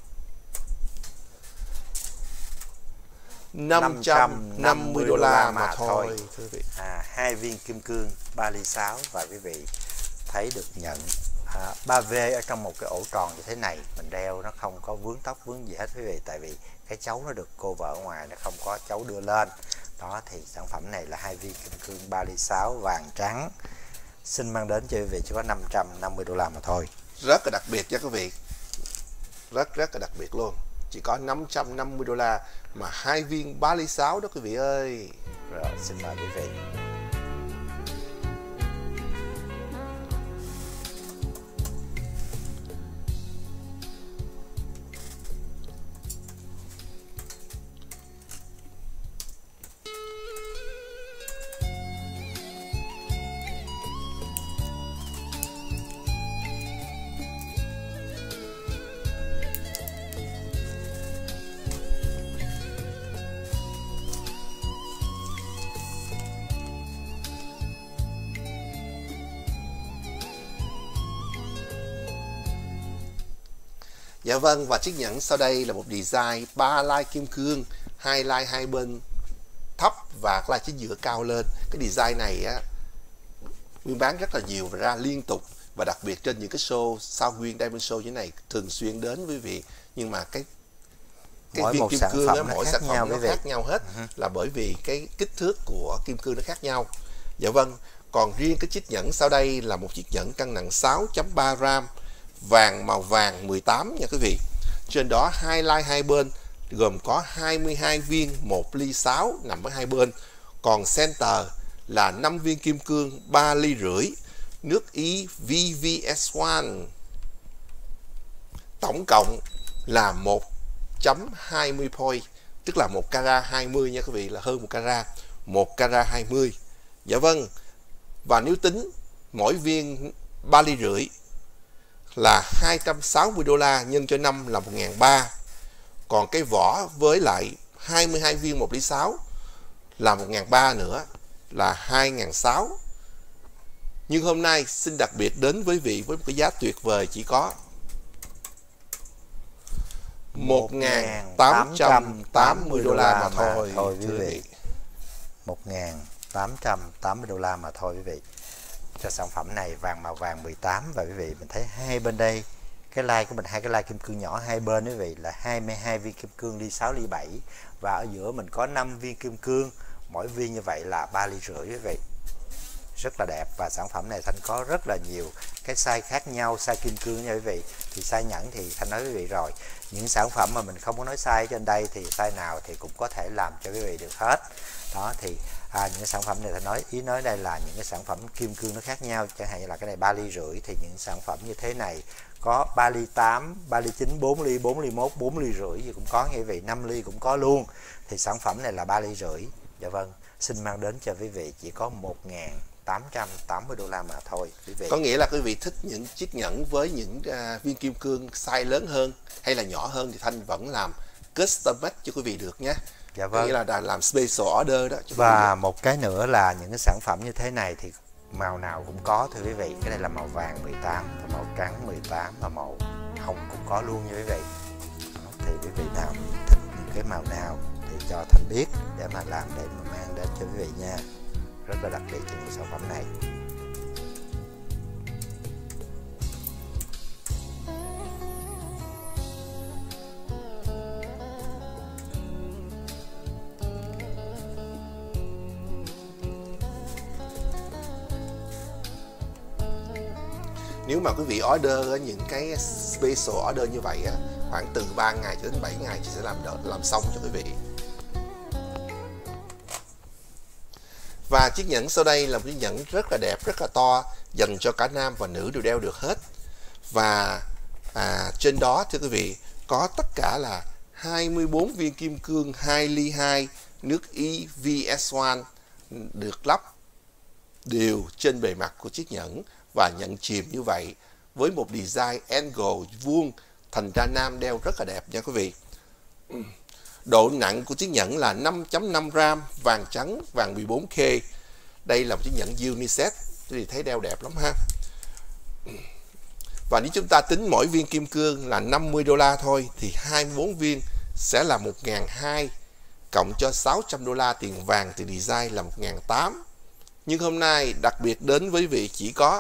[SPEAKER 1] năm trăm năm mươi đô la mà thôi, thôi. Thưa quý vị.
[SPEAKER 2] À, hai viên kim cương ba ly sáu, và quý vị thấy được nhận à, ba V ở trong một cái ổ tròn như thế này, mình đeo nó không có vướng tóc vướng gì hết quý vị, tại vì cái chấu nó được cô vợ ở ngoài, nó không có chấu đưa lên. Đó thì sản phẩm này là hai viên kim cương ba ly sáu vàng trắng, xin mang đến cho quý vị chỉ có năm trăm năm mươi đô la mà thôi.
[SPEAKER 1] Rất là đặc biệt nha quý vị, rất rất là đặc biệt luôn, chỉ có năm trăm năm mươi đô la mà hai viên ba ly sáu đó quý vị ơi.
[SPEAKER 2] Rồi xin mời quý vị.
[SPEAKER 1] Dạ vâng, và chiếc nhẫn sau đây là một design ba lai kim cương, hai lai hai bên thấp và lai chính giữa cao lên. Cái design này á, nguyên bán rất là nhiều và ra liên tục, và đặc biệt trên những cái show sao nguyên Diamond Show như thế này thường xuyên đến quý vị. Nhưng mà cái cái
[SPEAKER 2] mỗi
[SPEAKER 1] viên kim cương á, mỗi sản phẩm nó
[SPEAKER 2] vị.
[SPEAKER 1] khác nhau hết, uh-huh. là bởi vì cái kích thước của kim cương nó khác nhau. Dạ vâng, còn riêng cái chiếc nhẫn sau đây là một chiếc nhẫn cân nặng sáu phẩy ba gram, vàng màu vàng mười tám nha quý vị. Trên đó hai lai hai bên, gồm có hai mươi hai viên một ly sáu nằm ở hai bên. Còn center là năm viên kim cương ba ly rưỡi, nước Ý vê vê ét một. Tổng cộng là một phẩy hai mươi point, tức là một carat hai mươi nha quý vị, là hơn một carat, một carat hai mươi. Dạ vâng. Và nếu tính mỗi viên ba ly rưỡi là hai trăm sáu mươi đô la, nhân cho năm là một nghìn ba trăm. Còn cái vỏ với lại hai mươi hai viên một ly sáu là một nghìn ba trăm nữa, là hai nghìn sáu trăm. Nhưng hôm nay xin đặc biệt đến với vị với một cái giá tuyệt vời, chỉ có một nghìn tám trăm tám mươi đô la mà thôi,
[SPEAKER 2] thôi quý vị. một nghìn tám trăm tám mươi đô la mà thôi quý vị. Cho sản phẩm này vàng màu vàng mười tám, và quý vị mình thấy hai bên đây cái lai của mình, hai cái lai kim cương nhỏ hai bên quý vị là hai mươi hai viên kim cương ly sáu ly bảy, và ở giữa mình có năm viên kim cương, mỗi viên như vậy là ba ly rưỡi quý vị. Rất là đẹp, và sản phẩm này Thanh có rất là nhiều cái size khác nhau, size kim cương nha quý vị. Thì size nhẫn thì Thanh nói quý vị rồi, những sản phẩm mà mình không có nói size trên đây thì size nào thì cũng có thể làm cho quý vị được hết. Đó thì à, những cái sản phẩm này Thanh nói, ý nói đây là những cái sản phẩm kim cương nó khác nhau, chẳng hạn như là cái này ba ly rưỡi, thì những sản phẩm như thế này có ba ly tám, ba ly chín, bốn ly, bốn ly mốt, bốn ly rưỡi gì cũng có nha quý vị, năm ly cũng có luôn. Thì sản phẩm này là ba ly rưỡi. Dạ vâng, xin mang đến cho quý vị chỉ có một nghìn tám trăm tám mươi đô la mà thôi quý vị.
[SPEAKER 1] Có nghĩa là quý vị thích những chiếc nhẫn với những uh, viên kim cương size lớn hơn hay là nhỏ hơn thì Thanh vẫn làm custom made cho quý vị được nhé.
[SPEAKER 2] Dạ vâng.
[SPEAKER 1] Có nghĩa là đã làm special order đó cho
[SPEAKER 2] và một cái nữa là những cái sản phẩm như thế này thì màu nào cũng có thưa quý vị. Cái này là màu vàng mười tám, màu trắng mười tám và màu hồng cũng có luôn nha quý vị. Đó, thì quý vị nào thích những cái màu nào thì cho Thanh biết để mà làm, để mà mang đến cho quý vị nha. Rất là đặc biệt cho những sản phẩm này.
[SPEAKER 1] Nếu mà quý vị order những cái special order như vậy khoảng từ ba ngày cho đến bảy ngày chị sẽ làm đợt làm xong cho quý vị. Và chiếc nhẫn sau đây là một chiếc nhẫn rất là đẹp, rất là to, dành cho cả nam và nữ đều đeo được hết. Và à, trên đó thưa quý vị có tất cả là hai mươi bốn viên kim cương hai ly hai nước E V S một được lắp đều trên bề mặt của chiếc nhẫn và nhận chìm như vậy với một design angle vuông, thành ra nam đeo rất là đẹp nha quý vị. Độ nặng của chiếc nhẫn là năm phẩy năm gram, vàng trắng, vàng mười bốn K. Đây là một chiếc nhẫn unisex thì thấy đeo đẹp lắm ha. Và nếu chúng ta tính mỗi viên kim cương là năm mươi đô la thôi thì hai mươi bốn viên sẽ là một nghìn hai trăm, cộng cho sáu trăm đô la tiền vàng thì design là một nghìn tám trăm. Nhưng hôm nay đặc biệt đến với vị chỉ có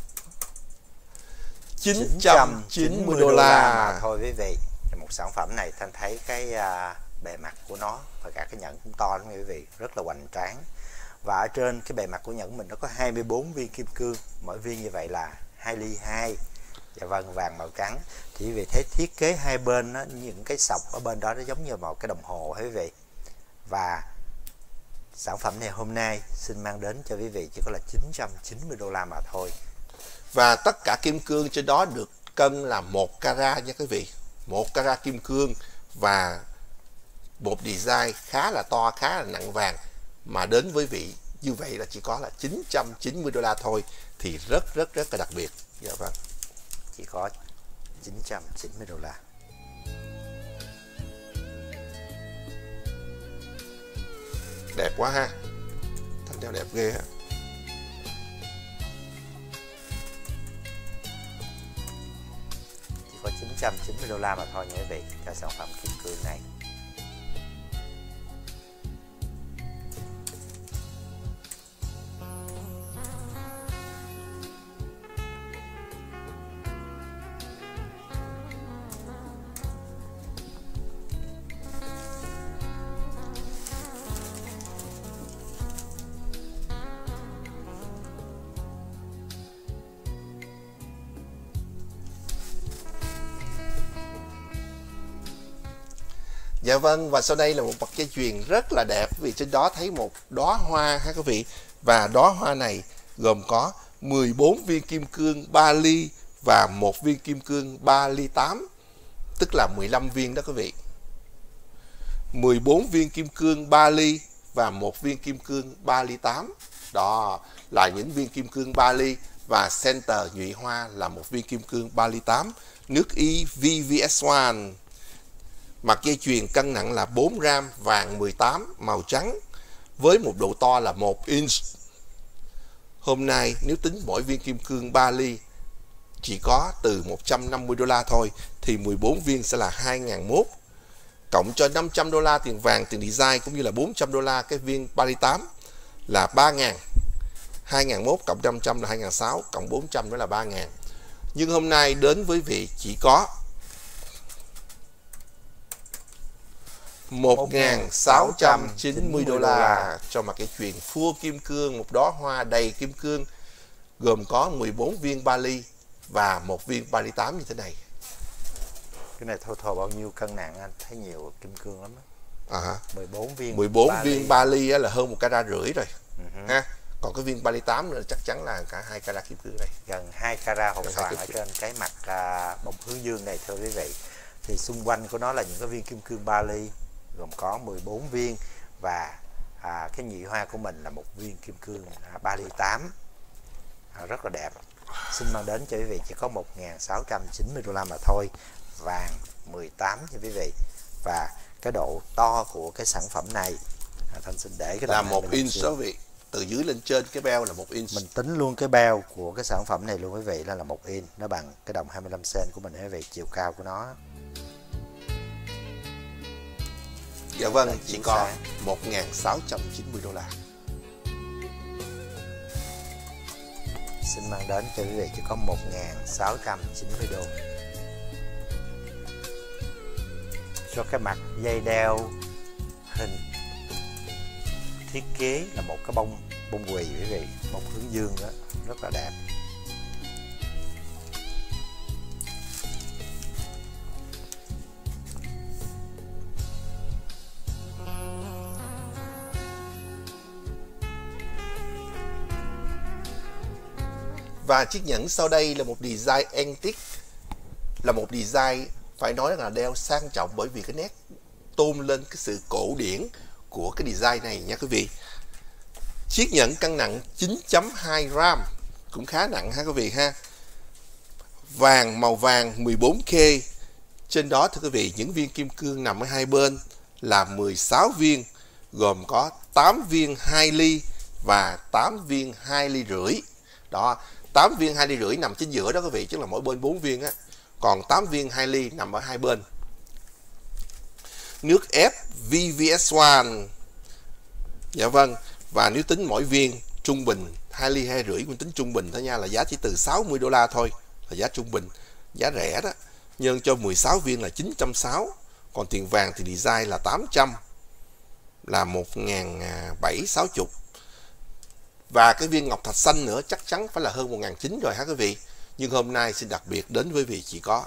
[SPEAKER 1] chín trăm chín mươi đô la
[SPEAKER 2] mà thôi quý vị. Một sản phẩm này Thanh thấy cái uh, bề mặt của nó và cả cái nhẫn cũng to lắm quý vị, rất là hoành tráng. Và ở trên cái bề mặt của nhẫn mình nó có hai mươi bốn viên kim cương, mỗi viên như vậy là hai ly hai. Dạ vâng, vàng màu trắng. Thì quý vị thấy thiết kế hai bên đó, những cái sọc ở bên đó nó giống như một cái đồng hồ quý vị. Và sản phẩm này hôm nay xin mang đến cho quý vị chỉ có là chín trăm chín mươi đô la mà thôi.
[SPEAKER 1] Và tất cả kim cương trên đó được cân là một carat nha quý vị. một carat kim cương và một design khá là to, khá là nặng vàng, mà đến với vị như vậy là chỉ có là chín trăm chín mươi đô la thôi, thì rất rất rất là đặc biệt. Dạ vâng.
[SPEAKER 2] Chỉ có chín trăm chín mươi đô la.
[SPEAKER 1] Đẹp quá ha. Thanh đeo đẹp ghê ha.
[SPEAKER 2] Chỉ có chín trăm chín mươi đô la mà thôi nha quý vị cho sản phẩm kim cương này.
[SPEAKER 1] Dạ vâng, và sau đây là một bậc dây chuyền rất là đẹp, vì trên đó thấy một đóa hoa ha quý vị. Và đóa hoa này gồm có mười bốn viên kim cương ba ly và một viên kim cương ba ly tám, tức là mười lăm viên đó quý vị. mười bốn viên kim cương ba ly và một viên kim cương ba ly tám. Đó là những viên kim cương ba ly, và center nhụy hoa là một viên kim cương ba ly tám, nước E V S một. Mặt dây chuyền cân nặng là bốn gram, vàng mười tám, màu trắng, với một độ to là một inch. Hôm nay nếu tính mỗi viên kim cương ba ly chỉ có từ một trăm năm mươi đô la thôi, thì mười bốn viên sẽ là hai nghìn một trăm, cộng cho năm trăm đô la tiền vàng, tiền design, cũng như là bốn trăm đô la cái viên ba ly tám là ba nghìn. hai nghìn một trăm cộng năm trăm là hai nghìn sáu trăm, cộng bốn trăm nữa là ba nghìn. Nhưng hôm nay đến với vị chỉ có một nghìn sáu trăm chín mươi đô la cho mặt cái chuyền full kim cương, một đóa hoa đầy kim cương, gồm có mười bốn viên ba ly và một viên ba ly tám như thế này.
[SPEAKER 2] Cái này total bao nhiêu cân nặng anh? Thấy nhiều kim cương lắm á.
[SPEAKER 1] À,
[SPEAKER 2] mười bốn viên
[SPEAKER 1] mười bốn
[SPEAKER 2] ba
[SPEAKER 1] viên
[SPEAKER 2] ly.
[SPEAKER 1] ba ly là hơn một carat rưỡi rồi.
[SPEAKER 2] Uh-huh.
[SPEAKER 1] Ha. Còn cái viên ba ly tám nữa chắc chắn là cả hai carat kim cương đây.
[SPEAKER 2] Gần hai carat hột
[SPEAKER 1] Gần
[SPEAKER 2] xoàn ở trên cái mặt à, bông hướng dương này thưa quý vị. Thì xung quanh của nó là những cái viên kim cương ba ly, gồm có mười bốn viên, và à, cái nhị hoa của mình là một viên kim cương à, ba ly tám, à, rất là đẹp. Xin mang đến cho quý vị chỉ có một nghìn sáu trăm chín mươi đô la mà thôi, vàng mười tám nha quý vị. Và cái độ to của cái sản phẩm này à, Thanh xin để cái
[SPEAKER 1] là một inch đó quý vị, từ dưới lên trên cái beo là một inch.
[SPEAKER 2] Mình tính luôn cái beo của cái sản phẩm này luôn quý vị, là là một inch, nó bằng cái đồng hai mươi lăm cent của mình quý vị, chiều cao của nó.
[SPEAKER 1] Dạ vâng, chỉ có một nghìn sáu trăm chín mươi đô la.
[SPEAKER 2] Xin mang đến cho quý vị chỉ có một nghìn sáu trăm chín mươi đô. Cho cái mặt dây đeo hình thiết kế là một cái bông bông quỳ quý vị, bông hướng dương đó, rất là đẹp.
[SPEAKER 1] Và chiếc nhẫn sau đây là một design antique, là một design phải nói là đeo sang trọng bởi vì cái nét tôn lên cái sự cổ điển của cái design này nha quý vị. Chiếc nhẫn cân nặng chín phẩy hai gram, cũng khá nặng ha quý vị ha. Vàng, màu vàng mười bốn K. Trên đó thưa quý vị, những viên kim cương nằm ở hai bên là mười sáu viên, gồm có tám viên hai ly và tám viên hai ly rưỡi. Đó, tám viên hai ly rưỡi nằm chính giữa đó quý vị, chứ là mỗi bên bốn viên á. Còn tám viên hai ly nằm ở hai bên. Nước ép vê vê ét một. Dạ vâng, và nếu tính mỗi viên trung bình hai ly hai rưỡi, mình tính trung bình thôi nha, là giá chỉ từ sáu mươi đô la thôi, là giá trung bình, giá rẻ đó. Nhân cho mười sáu viên là chín trăm sáu mươi. Còn tiền vàng thì design là tám trăm, là một nghìn bảy trăm sáu mươi. Và cái viên ngọc thạch xanh nữa chắc chắn phải là hơn một nghìn chín trăm rồi hả quý vị. Nhưng hôm nay xin đặc biệt đến với vị chỉ có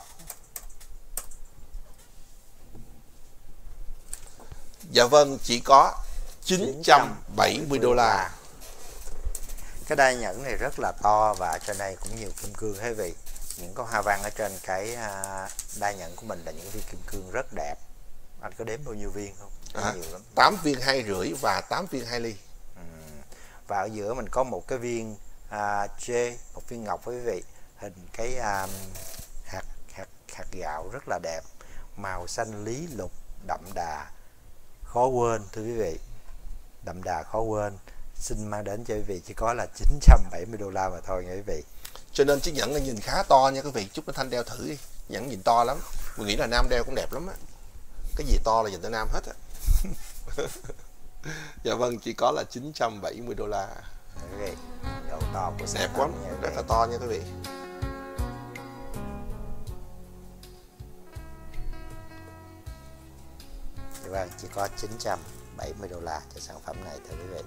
[SPEAKER 1] Dạ vâng, chỉ có chín trăm bảy mươi đô la.
[SPEAKER 2] Cái đai nhẫn này rất là to và trên đây cũng nhiều kim cương quý vị. Những con hoa văn ở trên cái đai nhẫn của mình là những viên kim cương rất đẹp. Anh có đếm bao nhiêu viên không?
[SPEAKER 1] À,
[SPEAKER 2] nhiều lắm. tám
[SPEAKER 1] viên hai rưỡi và tám viên hai ly.
[SPEAKER 2] Ừ. Và ở giữa mình có một cái viên à, J, một viên ngọc quý vị, hình cái à, hạt hạt hạt gạo rất là đẹp, màu xanh lý lục đậm đà, khó quên thưa quý vị, đậm đà khó quên. Xin mang đến cho quý vị chỉ có là chín trăm bảy mươi đô la mà thôi nha quý vị.
[SPEAKER 1] Cho nên chiếc nhẫn này nhìn khá to nha quý vị. Chúc anh Thanh đeo thử đi, nhẫn nhìn to lắm. Mình nghĩ là nam đeo cũng đẹp lắm á. Cái gì to là dành cho nam hết á. Dạ vâng, chỉ có là chín trăm bảy mươi đô la.
[SPEAKER 2] Quý vị, độ to của
[SPEAKER 1] đẹp lắm, rất là to nha quý vị.
[SPEAKER 2] Dạ vâng, chỉ có chín trăm bảy mươi đô la cho sản phẩm này thưa quý vị.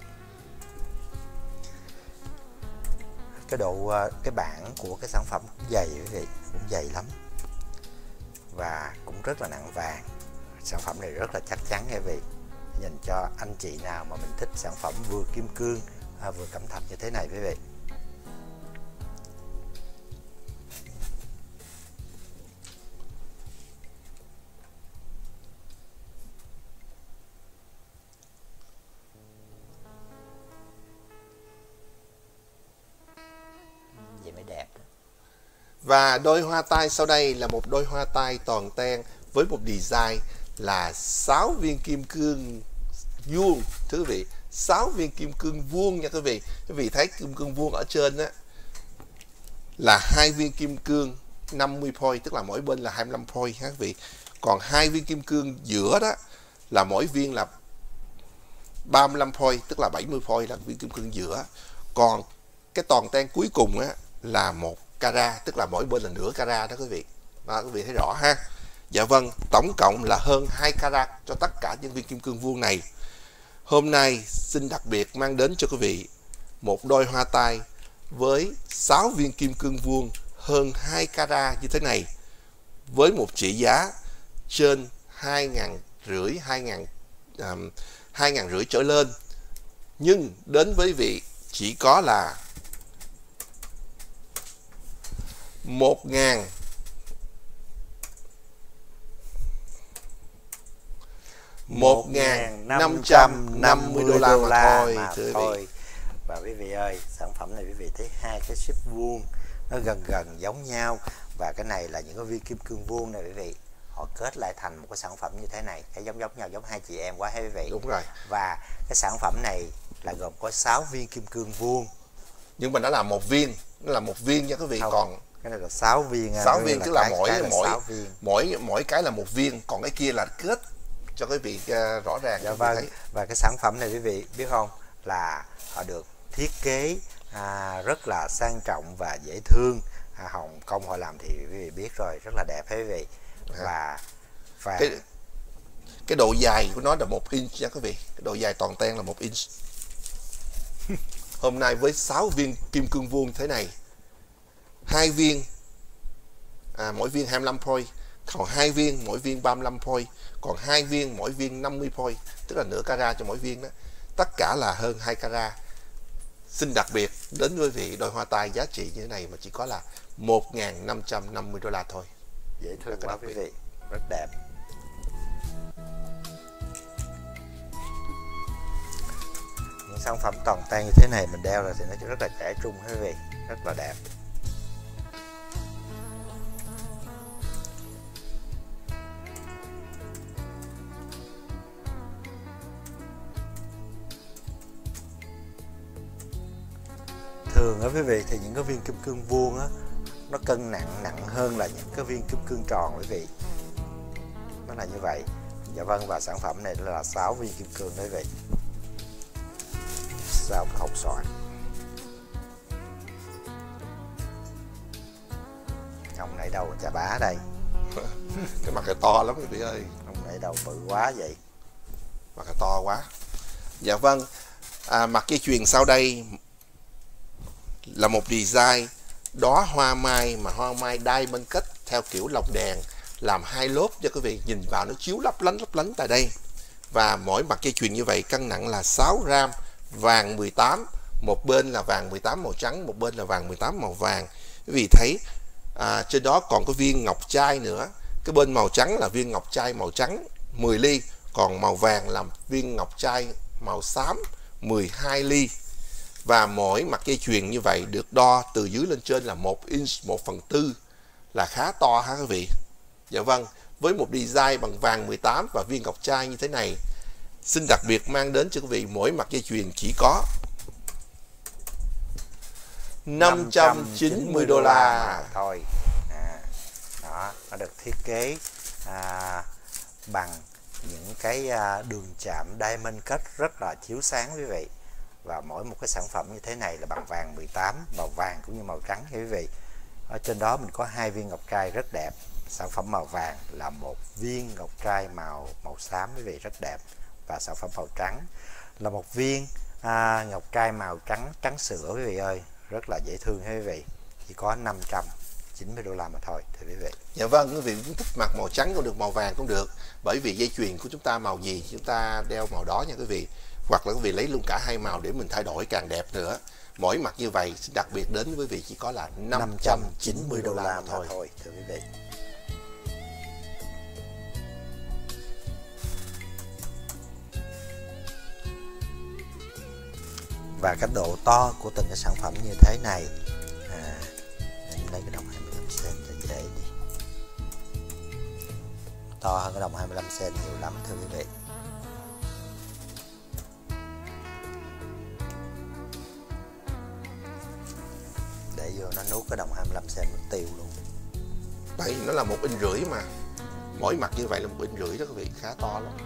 [SPEAKER 2] Cái độ cái bản của cái sản phẩm cũng dày quý vị, cũng dày lắm và cũng rất là nặng vàng. Sản phẩm này rất là chắc chắn quý vị, dành cho anh chị nào mà mình thích sản phẩm vừa kim cương à, vừa cẩm thạch như thế này quý vị. Vậy mới đẹp.
[SPEAKER 1] Và đôi hoa tai sau đây là một đôi hoa tai toàn ten với một design là sáu viên kim cương vuông thưa quý vị, sáu viên kim cương vuông nha quý vị. Quý vị thấy kim cương vuông ở trên á là hai viên kim cương năm mươi point, tức là mỗi bên là hai mươi lăm point ha quý vị. Còn hai viên kim cương giữa đó là mỗi viên là ba mươi lăm point, tức là bảy mươi point là viên kim cương giữa. Còn cái toàn ten cuối cùng á là một carat, tức là mỗi bên là nửa carat đó quý vị. Đó, quý vị thấy rõ ha. Dạ vâng, tổng cộng là hơn hai carat cho tất cả những viên kim cương vuông này. Hôm nay xin đặc biệt mang đến cho quý vị một đôi hoa tai với sáu viên kim cương vuông hơn hai carat như thế này, với một trị giá trên hai nghìn rưỡi, hai nghìn um, hai nghìn rưỡi trở lên. Nhưng đến với vị chỉ có là một nghìn một nghìn năm trăm năm mươi đô la mà thôi,
[SPEAKER 2] mà thôi. Và quý vị ơi, sản phẩm này quý vị thấy hai cái ship vuông nó gần gần giống nhau, và cái này là những cái viên kim cương vuông này quý vị, họ kết lại thành một cái sản phẩm như thế này, cái giống giống nhau, giống hai chị em quá hay quý vị.
[SPEAKER 1] Đúng rồi.
[SPEAKER 2] Và cái sản phẩm này là gồm có sáu viên kim cương vuông,
[SPEAKER 1] nhưng mà nó là một viên, nó là một viên nha quý vị. Không, còn
[SPEAKER 2] cái này là sáu viên.
[SPEAKER 1] sáu viên, tức là, là mỗi mỗi
[SPEAKER 2] viên.
[SPEAKER 1] mỗi mỗi cái là một viên, còn cái kia là kết cho quý vị uh, rõ ràng.
[SPEAKER 2] Dạ vâng. Và cái sản phẩm này quý vị biết không, là họ được thiết kế à, rất là sang trọng và dễ thương. à, Hồng Kông họ làm thì quý vị biết rồi, rất là đẹp quý vị. Và và
[SPEAKER 1] cái, cái độ dài của nó là một inch nha quý vị, cái độ dài toàn ten là một inch. Hôm nay với sáu viên kim cương vuông thế này, hai viên à, mỗi viên hai mươi lăm point, còn hai viên mỗi viên ba mươi lăm point, còn hai viên mỗi viên năm mươi point, tức là nửa carat cho mỗi viên đó. Tất cả là hơn hai carat. Xin đặc biệt đến với vị đôi hoa tai giá trị như thế này mà chỉ có là một nghìn năm trăm năm mươi đô la thôi.
[SPEAKER 2] Dễ thương quá quý vị. rất đẹp. Những sản phẩm toàn tan như thế này mình đeo là thì nó rất là trẻ trung quý vị, rất là đẹp. Thường á quý vị thì những cái viên kim cương vuông á nó cân nặng nặng hơn là những cái viên kim cương tròn quý vị. Nó là như vậy. Dạ vâng, và sản phẩm này là sáu viên kim cương quý vị. sáu cái hộp xoàn. Ông nãy đầu chà bá đây.
[SPEAKER 1] Cái mặt cái to lắm quý vị ơi.
[SPEAKER 2] Ông nãy đầu bự quá vậy.
[SPEAKER 1] Mặt cái to quá. Dạ vâng, à, mặt dây chuyền sau đây là một design đóa hoa mai mà hoa mai diamond cut theo kiểu lồng đèn, làm hai lốp cho quý vị nhìn vào nó chiếu lấp lánh lấp lánh tại đây. Và mỗi mặt dây chuyền như vậy cân nặng là sáu gram, vàng mười tám, một bên là vàng mười tám màu trắng, một bên là vàng mười tám màu vàng. Quý vị thấy à, trên đó còn có viên ngọc trai nữa. Cái bên màu trắng là viên ngọc trai màu trắng mười ly, còn màu vàng là viên ngọc trai màu xám mười hai ly. Và mỗi mặt dây chuyền như vậy được đo từ dưới lên trên là một inch một phần tư, là khá to ha quý vị. Dạ vâng, với một design bằng vàng mười tám và viên ngọc trai như thế này, xin đặc biệt mang đến cho quý vị mỗi mặt dây chuyền chỉ có năm trăm chín mươi đô la
[SPEAKER 2] thôi. À, đó, nó được thiết kế à, bằng những cái à, đường chạm diamond cut rất là chiếu sáng quý vị. Và mỗi một cái sản phẩm như thế này là bằng vàng mười tám, màu vàng cũng như màu trắng quý vị. Ở trên đó mình có hai viên ngọc trai rất đẹp. Sản phẩm màu vàng là một viên ngọc trai màu màu xám quý vị, rất đẹp. Và sản phẩm màu trắng là một viên à, ngọc trai màu trắng trắng sữa quý vị ơi, rất là dễ thương quý vị. Chỉ có năm trăm chín mươi đô la mà thôi thưa quý vị.
[SPEAKER 1] Dạ vâng, quý vị cũng thích mặc màu trắng cũng được, màu vàng cũng được. Bởi vì dây chuyền của chúng ta màu gì chúng ta đeo màu đó nha quý vị. Hoặc là quý vị lấy luôn cả hai màu để mình thay đổi càng đẹp nữa. Mỗi mặt như vậy xin đặc biệt đến với quý vị chỉ có là năm trăm chín mươi đô la mà thôi.
[SPEAKER 2] thôi thưa quý vị. Và cái độ to của từng cái sản phẩm như thế này, à, em lấy cái đồng hai mươi lăm xen cho dễ đi. To hơn cái đồng hai mươi lăm xen nhiều lắm thưa quý vị. Để vô nó nuốt cái đồng hai mươi lăm xen mất tiêu luôn.
[SPEAKER 1] Bởi vì nó là một inch rưỡi mà. Mỗi mặt như vậy là một inch rưỡi đó quý vị, khá to lắm.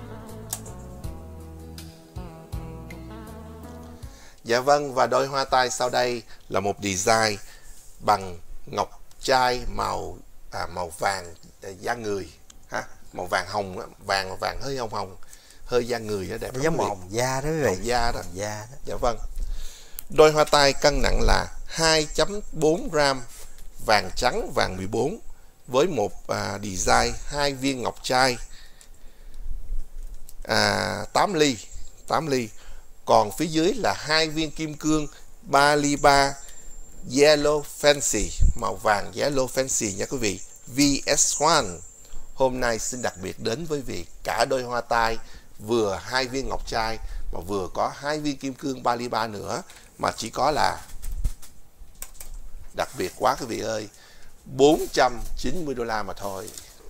[SPEAKER 1] Dạ vâng, và đôi hoa tai sau đây là một design bằng ngọc trai màu à, màu vàng da người ha, màu vàng hồng, vàng vàng hơi hồng hồng, hơi da người đó, đẹp lắm.
[SPEAKER 2] Giống màu hồng da đó quý vị.
[SPEAKER 1] Hồng da đó.
[SPEAKER 2] Hồng da đó.
[SPEAKER 1] Dạ vâng. Đôi hoa tai cân nặng là hai phẩy bốn gram, vàng trắng vàng mười bốn, với một à, design hai viên ngọc trai à, tám ly, tám ly. Còn phía dưới là hai viên kim cương ba ly ba Yellow Fancy, màu vàng Yellow Fancy nha quý vị, vê ét một. Hôm nay xin đặc biệt đến với vị cả đôi hoa tai, vừa hai viên ngọc trai mà vừa có hai viên kim cương ba ly ba nữa, mà chỉ có là đặc biệt quá quý vị ơi, bốn trăm chín mươi đô la mà thôi.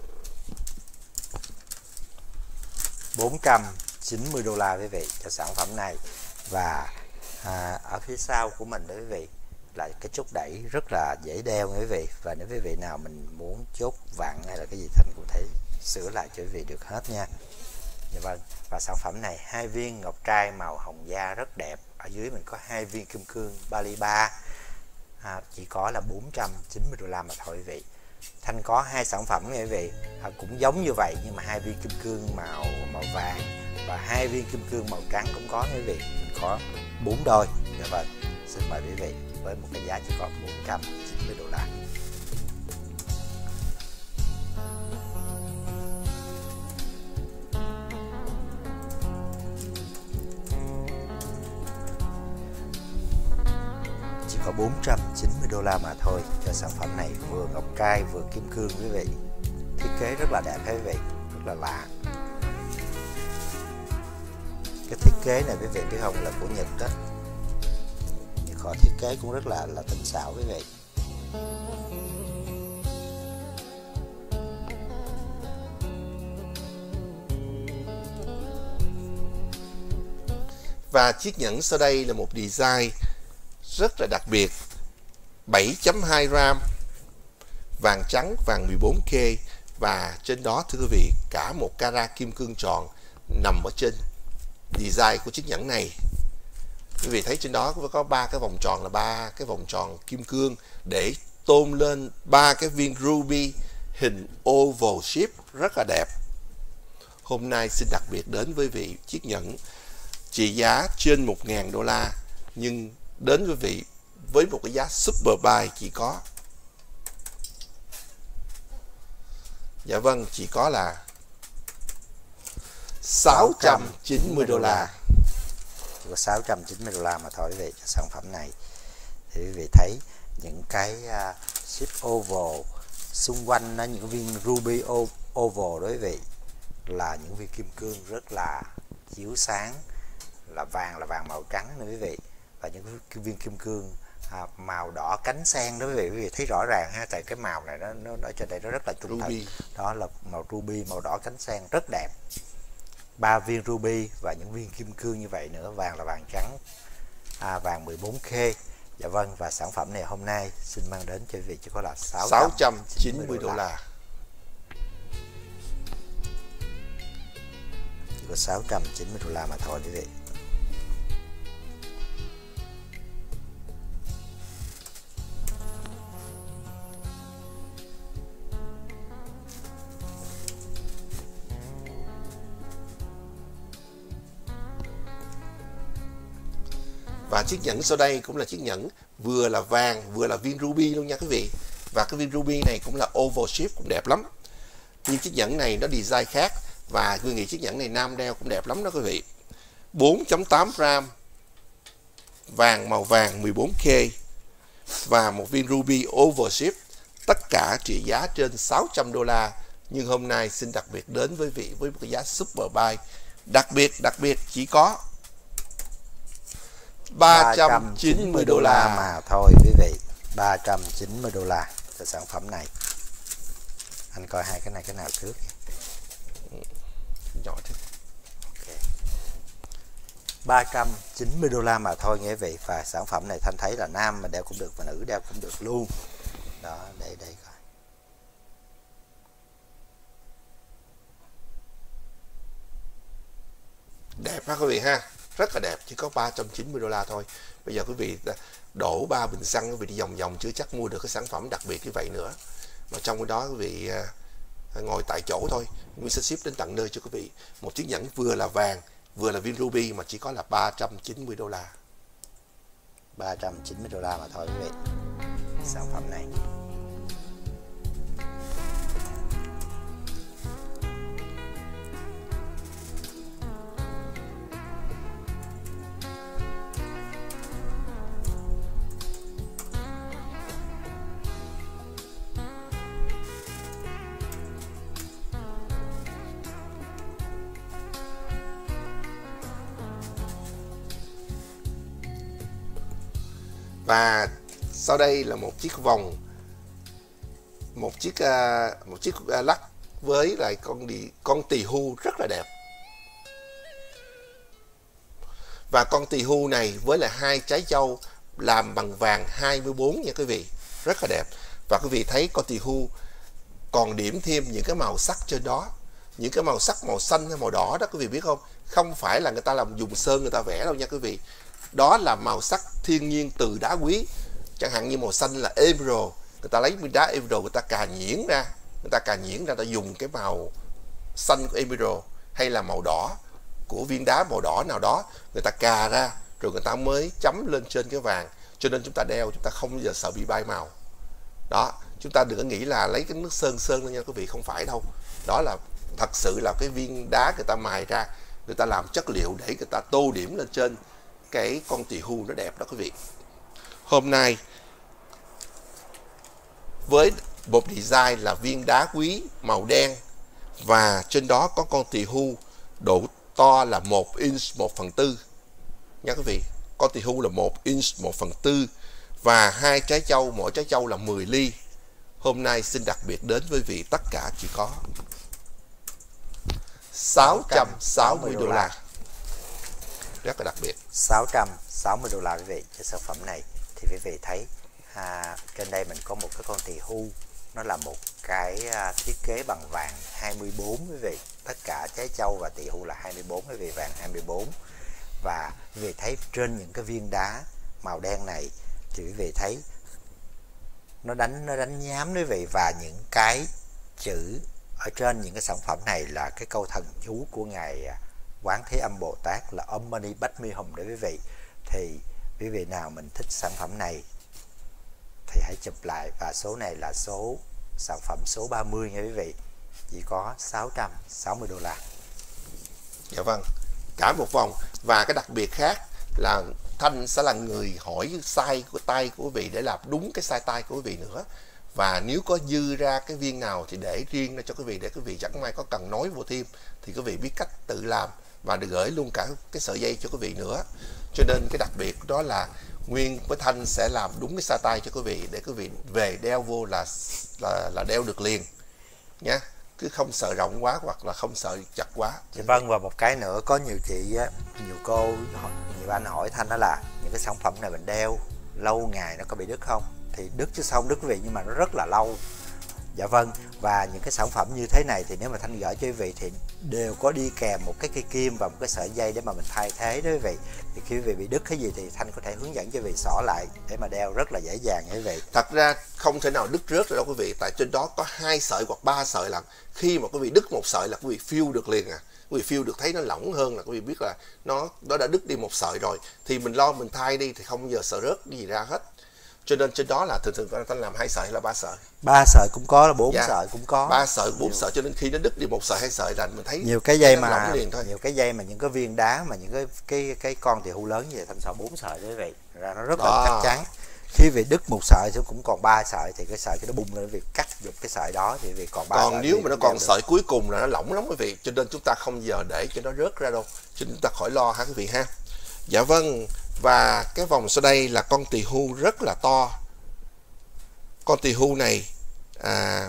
[SPEAKER 2] bốn trăm chín mươi đô la quý vị cho sản phẩm này. Và à, ở phía sau của mình đó quý vị là cái chốt đẩy rất là dễ đeo quý vị. Và nếu quý vị nào mình muốn chốt vặn hay là cái gì Thành cũng thể sửa lại cho quý vị được hết nha. Dạ vâng. Và sản phẩm này hai viên ngọc trai màu hồng da rất đẹp. Ở dưới mình có hai viên kim cương ba ly ba, à, chỉ có là bốn trăm chín mươi đô la mà thôi quý vị. Thanh có hai sản phẩm nha quý vị, à, cũng giống như vậy nhưng mà hai viên kim cương màu màu vàng và hai viên kim cương màu trắng cũng có quý vị. Mình có bốn đôi. Dạ vâng. Xin mời quý vị với một cái giá chỉ có bốn trăm chín mươi đô la. Chỉ có bốn trăm chín mươi đô la mà thôi cho sản phẩm này, vừa ngọc trai vừa kim cương quý vị. Thiết kế rất là đẹp quý vị, rất là lạ. Cái thiết kế này quý vị biết không, là của Nhật đó. Nhật họ thiết kế cũng rất là là tinh xảo quý vị.
[SPEAKER 1] Và chiếc nhẫn sau đây là một design rất là đặc biệt, bảy chấm hai gram, vàng trắng, vàng mười bốn K, và trên đó thưa quý vị cả một carat kim cương tròn nằm ở trên design của chiếc nhẫn này. Quý vị thấy trên đó có ba cái vòng tròn, là ba cái vòng tròn kim cương để tôn lên ba cái viên ruby hình oval shape rất là đẹp. Hôm nay xin đặc biệt đến với vị chiếc nhẫn trị giá trên một nghìn đô la, nhưng đến với vị với một cái giá super buy chỉ có, dạ vâng, chỉ có là sáu trăm chín mươi đô la.
[SPEAKER 2] Chỉ có sáu trăm chín mươi đô la mà thôi quý vị cho sản phẩm này. Thì quý vị thấy những cái uh, ship oval xung quanh nó, những viên ruby oval đó quý vị, là những viên kim cương rất là chiếu sáng, là vàng là vàng màu trắng nữa quý vị, và những cái viên kim cương à, màu đỏ cánh sen đó quý vị, quý vị thấy rõ ràng ha, tại cái màu này nó nó ở trên đây nó rất là trung thực, đó là màu ruby, màu đỏ cánh sen rất đẹp. Ba viên ruby và những viên kim cương như vậy nữa, vàng là vàng trắng, à, vàng mười bốn K. Dạ vâng, và sản phẩm này hôm nay xin mang đến cho quý vị chỉ có là sáu trăm chín mươi đô la. Chỉ có sáu trăm chín mươi đô la mà thôi quý vị.
[SPEAKER 1] Và chiếc nhẫn sau đây cũng là chiếc nhẫn vừa là vàng vừa là viên ruby luôn nha quý vị. Và cái viên ruby này cũng là oval shape, cũng đẹp lắm. Nhưng chiếc nhẫn này nó design khác, và tôi nghĩ chiếc nhẫn này nam đeo cũng đẹp lắm đó quý vị. bốn chấm tám gram, vàng màu vàng mười bốn K và một viên ruby oval shape, tất cả trị giá trên sáu trăm đô la. Nhưng hôm nay xin đặc biệt đến với vị với một cái giá super buy đặc biệt đặc biệt chỉ có ba trăm chín mươi đô la
[SPEAKER 2] mà thôi quý vị. Ba trăm chín mươi đô la cho sản phẩm này. Anh coi hai cái này cái nào trước.
[SPEAKER 1] Nhỏ thế.
[SPEAKER 2] Okay. ba trăm chín mươi đô la mà thôi nghe quý vị. Và sản phẩm này Thanh thấy là nam mà đeo cũng được và nữ đeo cũng được luôn. Đó, đây đây coi.
[SPEAKER 1] Đẹp ha quý vị ha, rất là đẹp, chỉ có ba trăm chín mươi đô la thôi. Bây giờ quý vị đổ ba bình xăng quý vị đi vòng vòng chưa chắc mua được cái sản phẩm đặc biệt như vậy nữa. Mà trong cái đó quý vị à, ngồi tại chỗ thôi, mình sẽ ship đến tận nơi cho quý vị. Một chiếc nhẫn vừa là vàng vừa là viên ruby mà chỉ có là ba trăm chín mươi đô la.
[SPEAKER 2] ba trăm chín mươi đô la mà thôi quý vị. Sản phẩm này.
[SPEAKER 1] Và sau đây là một chiếc vòng, một chiếc uh, một chiếc uh, lắc với lại con đi con tỳ hưu rất là đẹp. Và con tỳ hưu này với lại hai trái châu làm bằng vàng hai mươi bốn nha quý vị, rất là đẹp. Và quý vị thấy con tỳ hưu còn điểm thêm những cái màu sắc trên đó, những cái màu sắc màu xanh hay màu đỏ đó quý vị biết không? Không phải là người ta làm dùng sơn người ta vẽ đâu nha quý vị. Đó là màu sắc thiên nhiên từ đá quý. Chẳng hạn như màu xanh là emerald, người ta lấy miếng đá emerald người ta cà nhuyễn ra, người ta cà nhuyễn ra, ta dùng cái màu xanh của emerald, hay là màu đỏ của viên đá màu đỏ nào đó, người ta cà ra rồi người ta mới chấm lên trên cái vàng. Cho nên chúng ta đeo chúng ta không bao giờ sợ bị bay màu. Đó, chúng ta đừng có nghĩ là lấy cái nước sơn sơn lên nha quý vị, không phải đâu. Đó là thật sự là cái viên đá người ta mài ra, người ta làm chất liệu để người ta tô điểm lên trên cái con tỳ hưu, nó đẹp đó quý vị. Hôm nay với một design là viên đá quý màu đen, và trên đó có con tỳ hưu độ to là một inch một phần tư nha quý vị. Con tỳ hưu là một inch một phần tư và hai trái châu, mỗi trái châu là mười ly. Hôm nay xin đặc biệt đến với vị tất cả chỉ có sáu trăm sáu mươi đô la. Rất là đặc biệt.
[SPEAKER 2] sáu trăm sáu mươi đô la quý vị cho sản phẩm này. Thì quý vị thấy à, trên đây mình có một cái con tỳ hưu, nó là một cái à, thiết kế bằng vàng hai mươi bốn quý vị. Tất cả trái châu và tỳ hưu là hai mươi bốn quý vị, vàng hai mươi bốn. Và quý vị thấy trên những cái viên đá màu đen này thì quý vị thấy nó đánh nó đánh nhám quý vị, và những cái chữ ở trên những cái sản phẩm này là cái câu thần chú của ngài Quán Thế Âm Bồ Tát là Om Mani Padme Hum đấy quý vị. Thì quý vị nào mình thích sản phẩm này thì hãy chụp lại, và số này là số sản phẩm số ba mươi nha quý vị, chỉ có sáu trăm sáu mươi đô la.
[SPEAKER 1] Dạ vâng, cả một vòng. Và cái đặc biệt khác là Thanh sẽ là người hỏi size của tay của quý vị để làm đúng cái size tay của quý vị nữa. Và nếu có dư ra cái viên nào thì để riêng ra cho quý vị, để quý vị chẳng may có cần nói vô thêm thì quý vị biết cách tự làm, và được gửi luôn cả cái sợi dây cho quý vị nữa. Cho nên cái đặc biệt đó là Nguyên với Thanh sẽ làm đúng cái size tay cho quý vị, để quý vị về đeo vô là là, là đeo được liền nhé, cứ không sợ rộng quá hoặc là không sợ chặt quá.
[SPEAKER 2] Vâng, và một cái nữa, có nhiều chị, nhiều cô, nhiều anh hỏi Thanh đó là những cái sản phẩm này mình đeo lâu ngày nó có bị đứt không? Thì đứt chứ sao không đứt quý vị, nhưng mà nó rất là lâu. Dạ vâng, và những cái sản phẩm như thế này thì nếu mà Thanh gửi cho quý vị thì đều có đi kèm một cái cây kim và một cái sợi dây để mà mình thay thế đó quý vị. Thì khi quý vị bị đứt cái gì thì Thanh có thể hướng dẫn cho quý vị xỏ lại để mà đeo rất là dễ dàng nha quý vị.
[SPEAKER 1] Thật ra không thể nào đứt rớt rồi đâu quý vị, tại trên đó có hai sợi hoặc ba sợi lần. Khi mà quý vị đứt một sợi là quý vị feel được liền à. Quý vị feel được thấy nó lỏng hơn là quý vị biết là nó nó đã đứt đi một sợi rồi, thì mình lo mình thay đi thì không bao giờ sợ rớt cái gì ra hết. Cho nên trên đó là thường thường ta làm hai sợi hay là ba sợi?
[SPEAKER 2] Ba sợi cũng có, là bốn
[SPEAKER 1] dạ,
[SPEAKER 2] sợi cũng có.
[SPEAKER 1] Ba sợi, bốn sợi, cho nên khi nó đứt đi một sợi hai sợi là mình thấy
[SPEAKER 2] nhiều cái dây mà
[SPEAKER 1] liền thôi.
[SPEAKER 2] Nhiều cái dây mà những cái viên đá mà những cái cái cái con tỳ hưu lớn như vậy Thanh sợ bốn sợi đấy vậy, ra nó rất đó. là chắc chắn. Khi việc đứt một sợi thì cũng còn ba sợi thì cái sợi cái nó bung lên, việc cắt giục cái sợi đó thì việc còn ba sợi.
[SPEAKER 1] Còn nếu mà nó còn sợi cuối cùng là nó lỏng lắm quý vị, cho nên chúng ta không giờ để cho nó rớt ra đâu, cho nên chúng ta khỏi lo ha quý vị ha. Dạ vâng, và cái vòng sau đây là con tỳ hưu rất là to. Con tỳ hưu này à,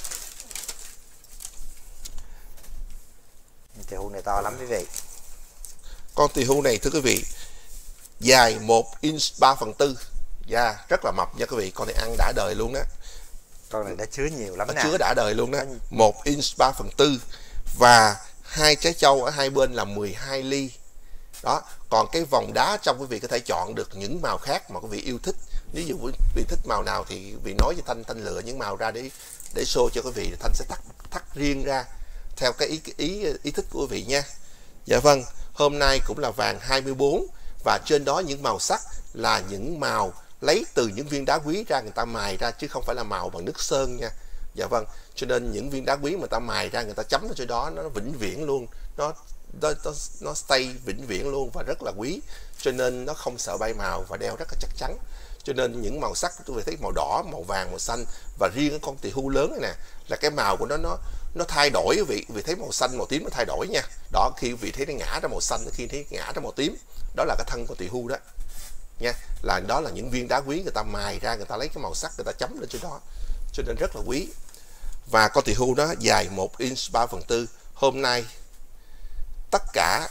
[SPEAKER 2] tỳ hưu này to lắm quý vị.
[SPEAKER 1] Con tỳ hưu này thưa quý vị, dài một inch ba phần tư, da rất là mập nha quý vị. Con này ăn đã đời luôn đó.
[SPEAKER 2] Con này đã chứa nhiều lắm
[SPEAKER 1] nó
[SPEAKER 2] nè.
[SPEAKER 1] chứa đã đời luôn đó. Một inch ba phần tư và hai trái châu ở hai bên là mười hai ly. Đó, còn cái vòng đá trong quý vị có thể chọn được những màu khác mà quý vị yêu thích. Ví dụ quý vị thích màu nào thì quý vị nói cho Thanh, Thanh lựa những màu ra để để show cho quý vị, Thanh sẽ thắt thắt riêng ra theo cái ý ý ý thích của quý vị nha. Dạ vâng, hôm nay cũng là vàng hai mươi bốn và trên đó những màu sắc là những màu lấy từ những viên đá quý ra, người ta mài ra chứ không phải là màu bằng nước sơn nha. Dạ vâng, cho nên những viên đá quý mà người ta mài ra, người ta chấm ở trên đó nó vĩnh viễn luôn, nó nó nó, nó stay vĩnh viễn luôn và rất là quý, cho nên nó không sợ bay màu và đeo rất là chắc chắn. Cho nên những màu sắc tôi thấy màu đỏ, màu vàng, màu xanh, và riêng cái con tỳ hưu lớn này nè là cái màu của nó nó nó thay đổi quý vị. Vì thấy màu xanh, màu tím nó thay đổi nha. Đó, khi quý vị thấy nó ngã ra màu xanh, khi thấy ngã ra màu tím, đó là cái thân của tỳ hưu đó nha. Là đó là những viên đá quý người ta mài ra, người ta lấy cái màu sắc người ta chấm lên trên đó, cho nên rất là quý. Và con tỳ hưu đó dài một inch ba phần tư. Hôm nay tất cả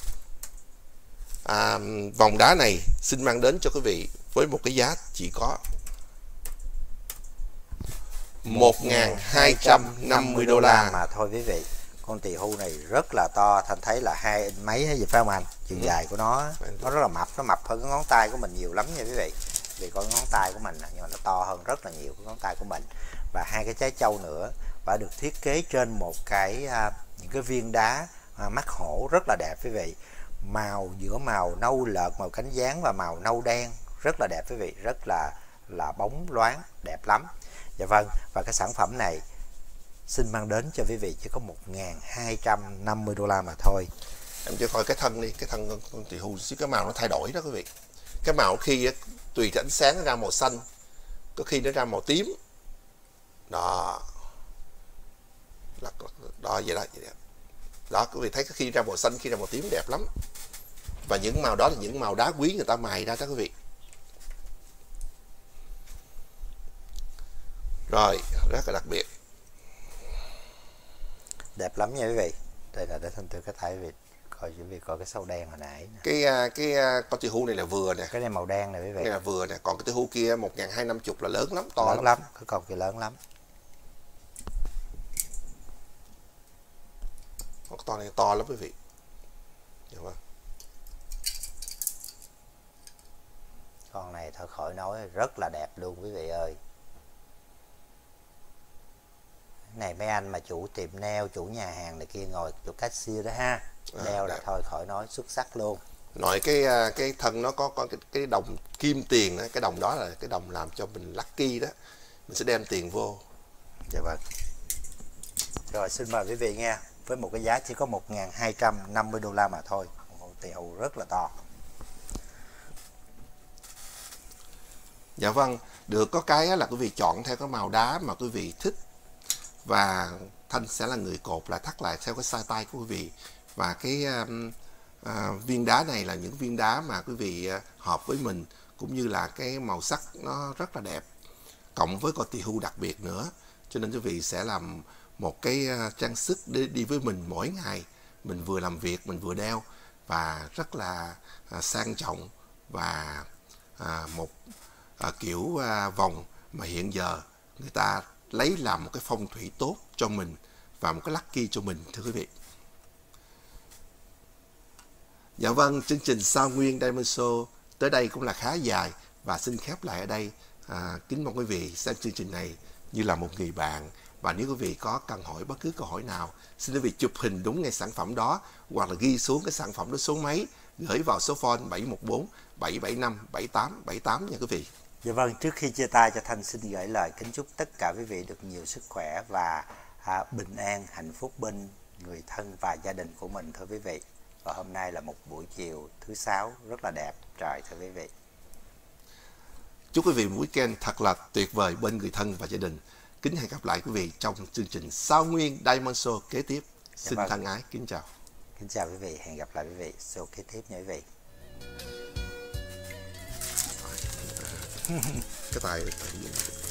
[SPEAKER 1] à, vòng đá này xin mang đến cho quý vị với một cái giá chỉ có một nghìn hai trăm năm mươi đô la
[SPEAKER 2] mà thôi quý vị. Con tỳ hưu này rất là to, Thành thấy là hai inch mấy hay gì phải không anh? Chiều ừ. dài của nó nó rất là mập, nó mập hơn cái ngón tay của mình nhiều lắm nha quý vị. Vì con ngón tay của mình nhưng mà nó to hơn rất là nhiều cái ngón tay của mình. Và hai cái trái châu nữa, và được thiết kế trên một cái à, những cái viên đá à, mắt hổ rất là đẹp quý vị. Màu giữa màu nâu lợt, màu cánh gián và màu nâu đen rất là đẹp quý vị, rất là là bóng loáng, đẹp lắm. Dạ vâng, và cái sản phẩm này xin mang đến cho quý vị chỉ có một nghìn hai trăm năm mươi đô la mà thôi.
[SPEAKER 1] Em cho coi cái thân đi, cái thân con tỳ hưu cái màu nó thay đổi đó quý vị. Cái màu khi tùy ánh sáng nó ra màu xanh, có khi nó ra màu tím, Đó, đó vậy đó, vậy đó. Đó, quý vị thấy khi ra màu xanh, khi ra màu tím đẹp lắm. Và những màu đó là những màu đá quý người ta mài ra đó quý vị. Rồi, rất là đặc biệt.
[SPEAKER 2] Đẹp lắm nha quý vị. Đây là để thanh tôi có thể quý vị coi, quý vị coi cái sâu đen hồi nãy nè.
[SPEAKER 1] Cái cái con tiêu hũ này là vừa nè.
[SPEAKER 2] Cái này màu đen này quý vị.
[SPEAKER 1] Cái này là vừa nè, còn cái tiêu hũ kia một nghìn hai trăm năm mươi là lớn lắm, to
[SPEAKER 2] lớn
[SPEAKER 1] lắm.
[SPEAKER 2] lắm, cái con kia lớn lắm.
[SPEAKER 1] Con to này to lắm quý vị. Được không?
[SPEAKER 2] Con này thôi khỏi nói, rất là đẹp luôn quý vị ơi. Này mấy anh mà chủ tiệm nail, chủ nhà hàng này kia ngồi chỗ cashier đó ha, đeo à, là thôi khỏi nói, xuất sắc luôn.
[SPEAKER 1] Nội cái cái thân nó có có cái, cái đồng kim tiền đó, cái đồng đó là cái đồng làm cho mình lucky đó, mình sẽ đem tiền vô.
[SPEAKER 2] Dạ vâng. Rồi xin mời quý vị nghe, với một cái giá chỉ có một nghìn hai trăm năm mươi đô la mà thôi, một tiền hũ rất là to.
[SPEAKER 1] Dạ vâng, được có cái là quý vị chọn theo cái màu đá mà quý vị thích, và Thanh sẽ là người cột lại, thắt lại theo cái size tay của quý vị. Và cái um, uh, viên đá này là những viên đá mà quý vị uh, hợp với mình, cũng như là cái màu sắc nó rất là đẹp, cộng với con tỳ hưu đặc biệt nữa, cho nên quý vị sẽ làm một cái uh, trang sức để đi với mình mỗi ngày. Mình vừa làm việc, mình vừa đeo, và rất là uh, sang trọng, và uh, một uh, kiểu uh, vòng mà hiện giờ người ta lấy làm một cái phong thủy tốt cho mình và một cái lucky cho mình, thưa quý vị. Dạ vâng, chương trình Sao Nguyên Diamond Show tới đây cũng là khá dài, và xin khép lại ở đây. À, kính mong quý vị xem chương trình này như là một người bạn, và nếu quý vị có cần hỏi bất cứ câu hỏi nào, xin quý vị chụp hình đúng ngay sản phẩm đó, hoặc là ghi xuống cái sản phẩm đó số mấy, gửi vào số phone bảy một bốn bảy bảy năm bảy tám bảy tám nha quý vị.
[SPEAKER 2] Dạ vâng, trước khi chia tay cho Thanh xin gửi lời kính chúc tất cả quý vị được nhiều sức khỏe và à, bình an, hạnh phúc bên người thân và gia đình của mình, thưa quý vị. Và hôm nay là một buổi chiều thứ sáu rất là đẹp trời, thưa quý vị.
[SPEAKER 1] Chúc quý vị một weekend thật là tuyệt vời bên người thân và gia đình. Kính hẹn gặp lại quý vị trong chương trình Sao Nguyên Diamond Show kế tiếp. Xin dạ vâng. Thân ái, kính chào.
[SPEAKER 2] Kính chào quý vị, hẹn gặp lại quý vị show kế tiếp nha quý vị.
[SPEAKER 1] Cái tài, tài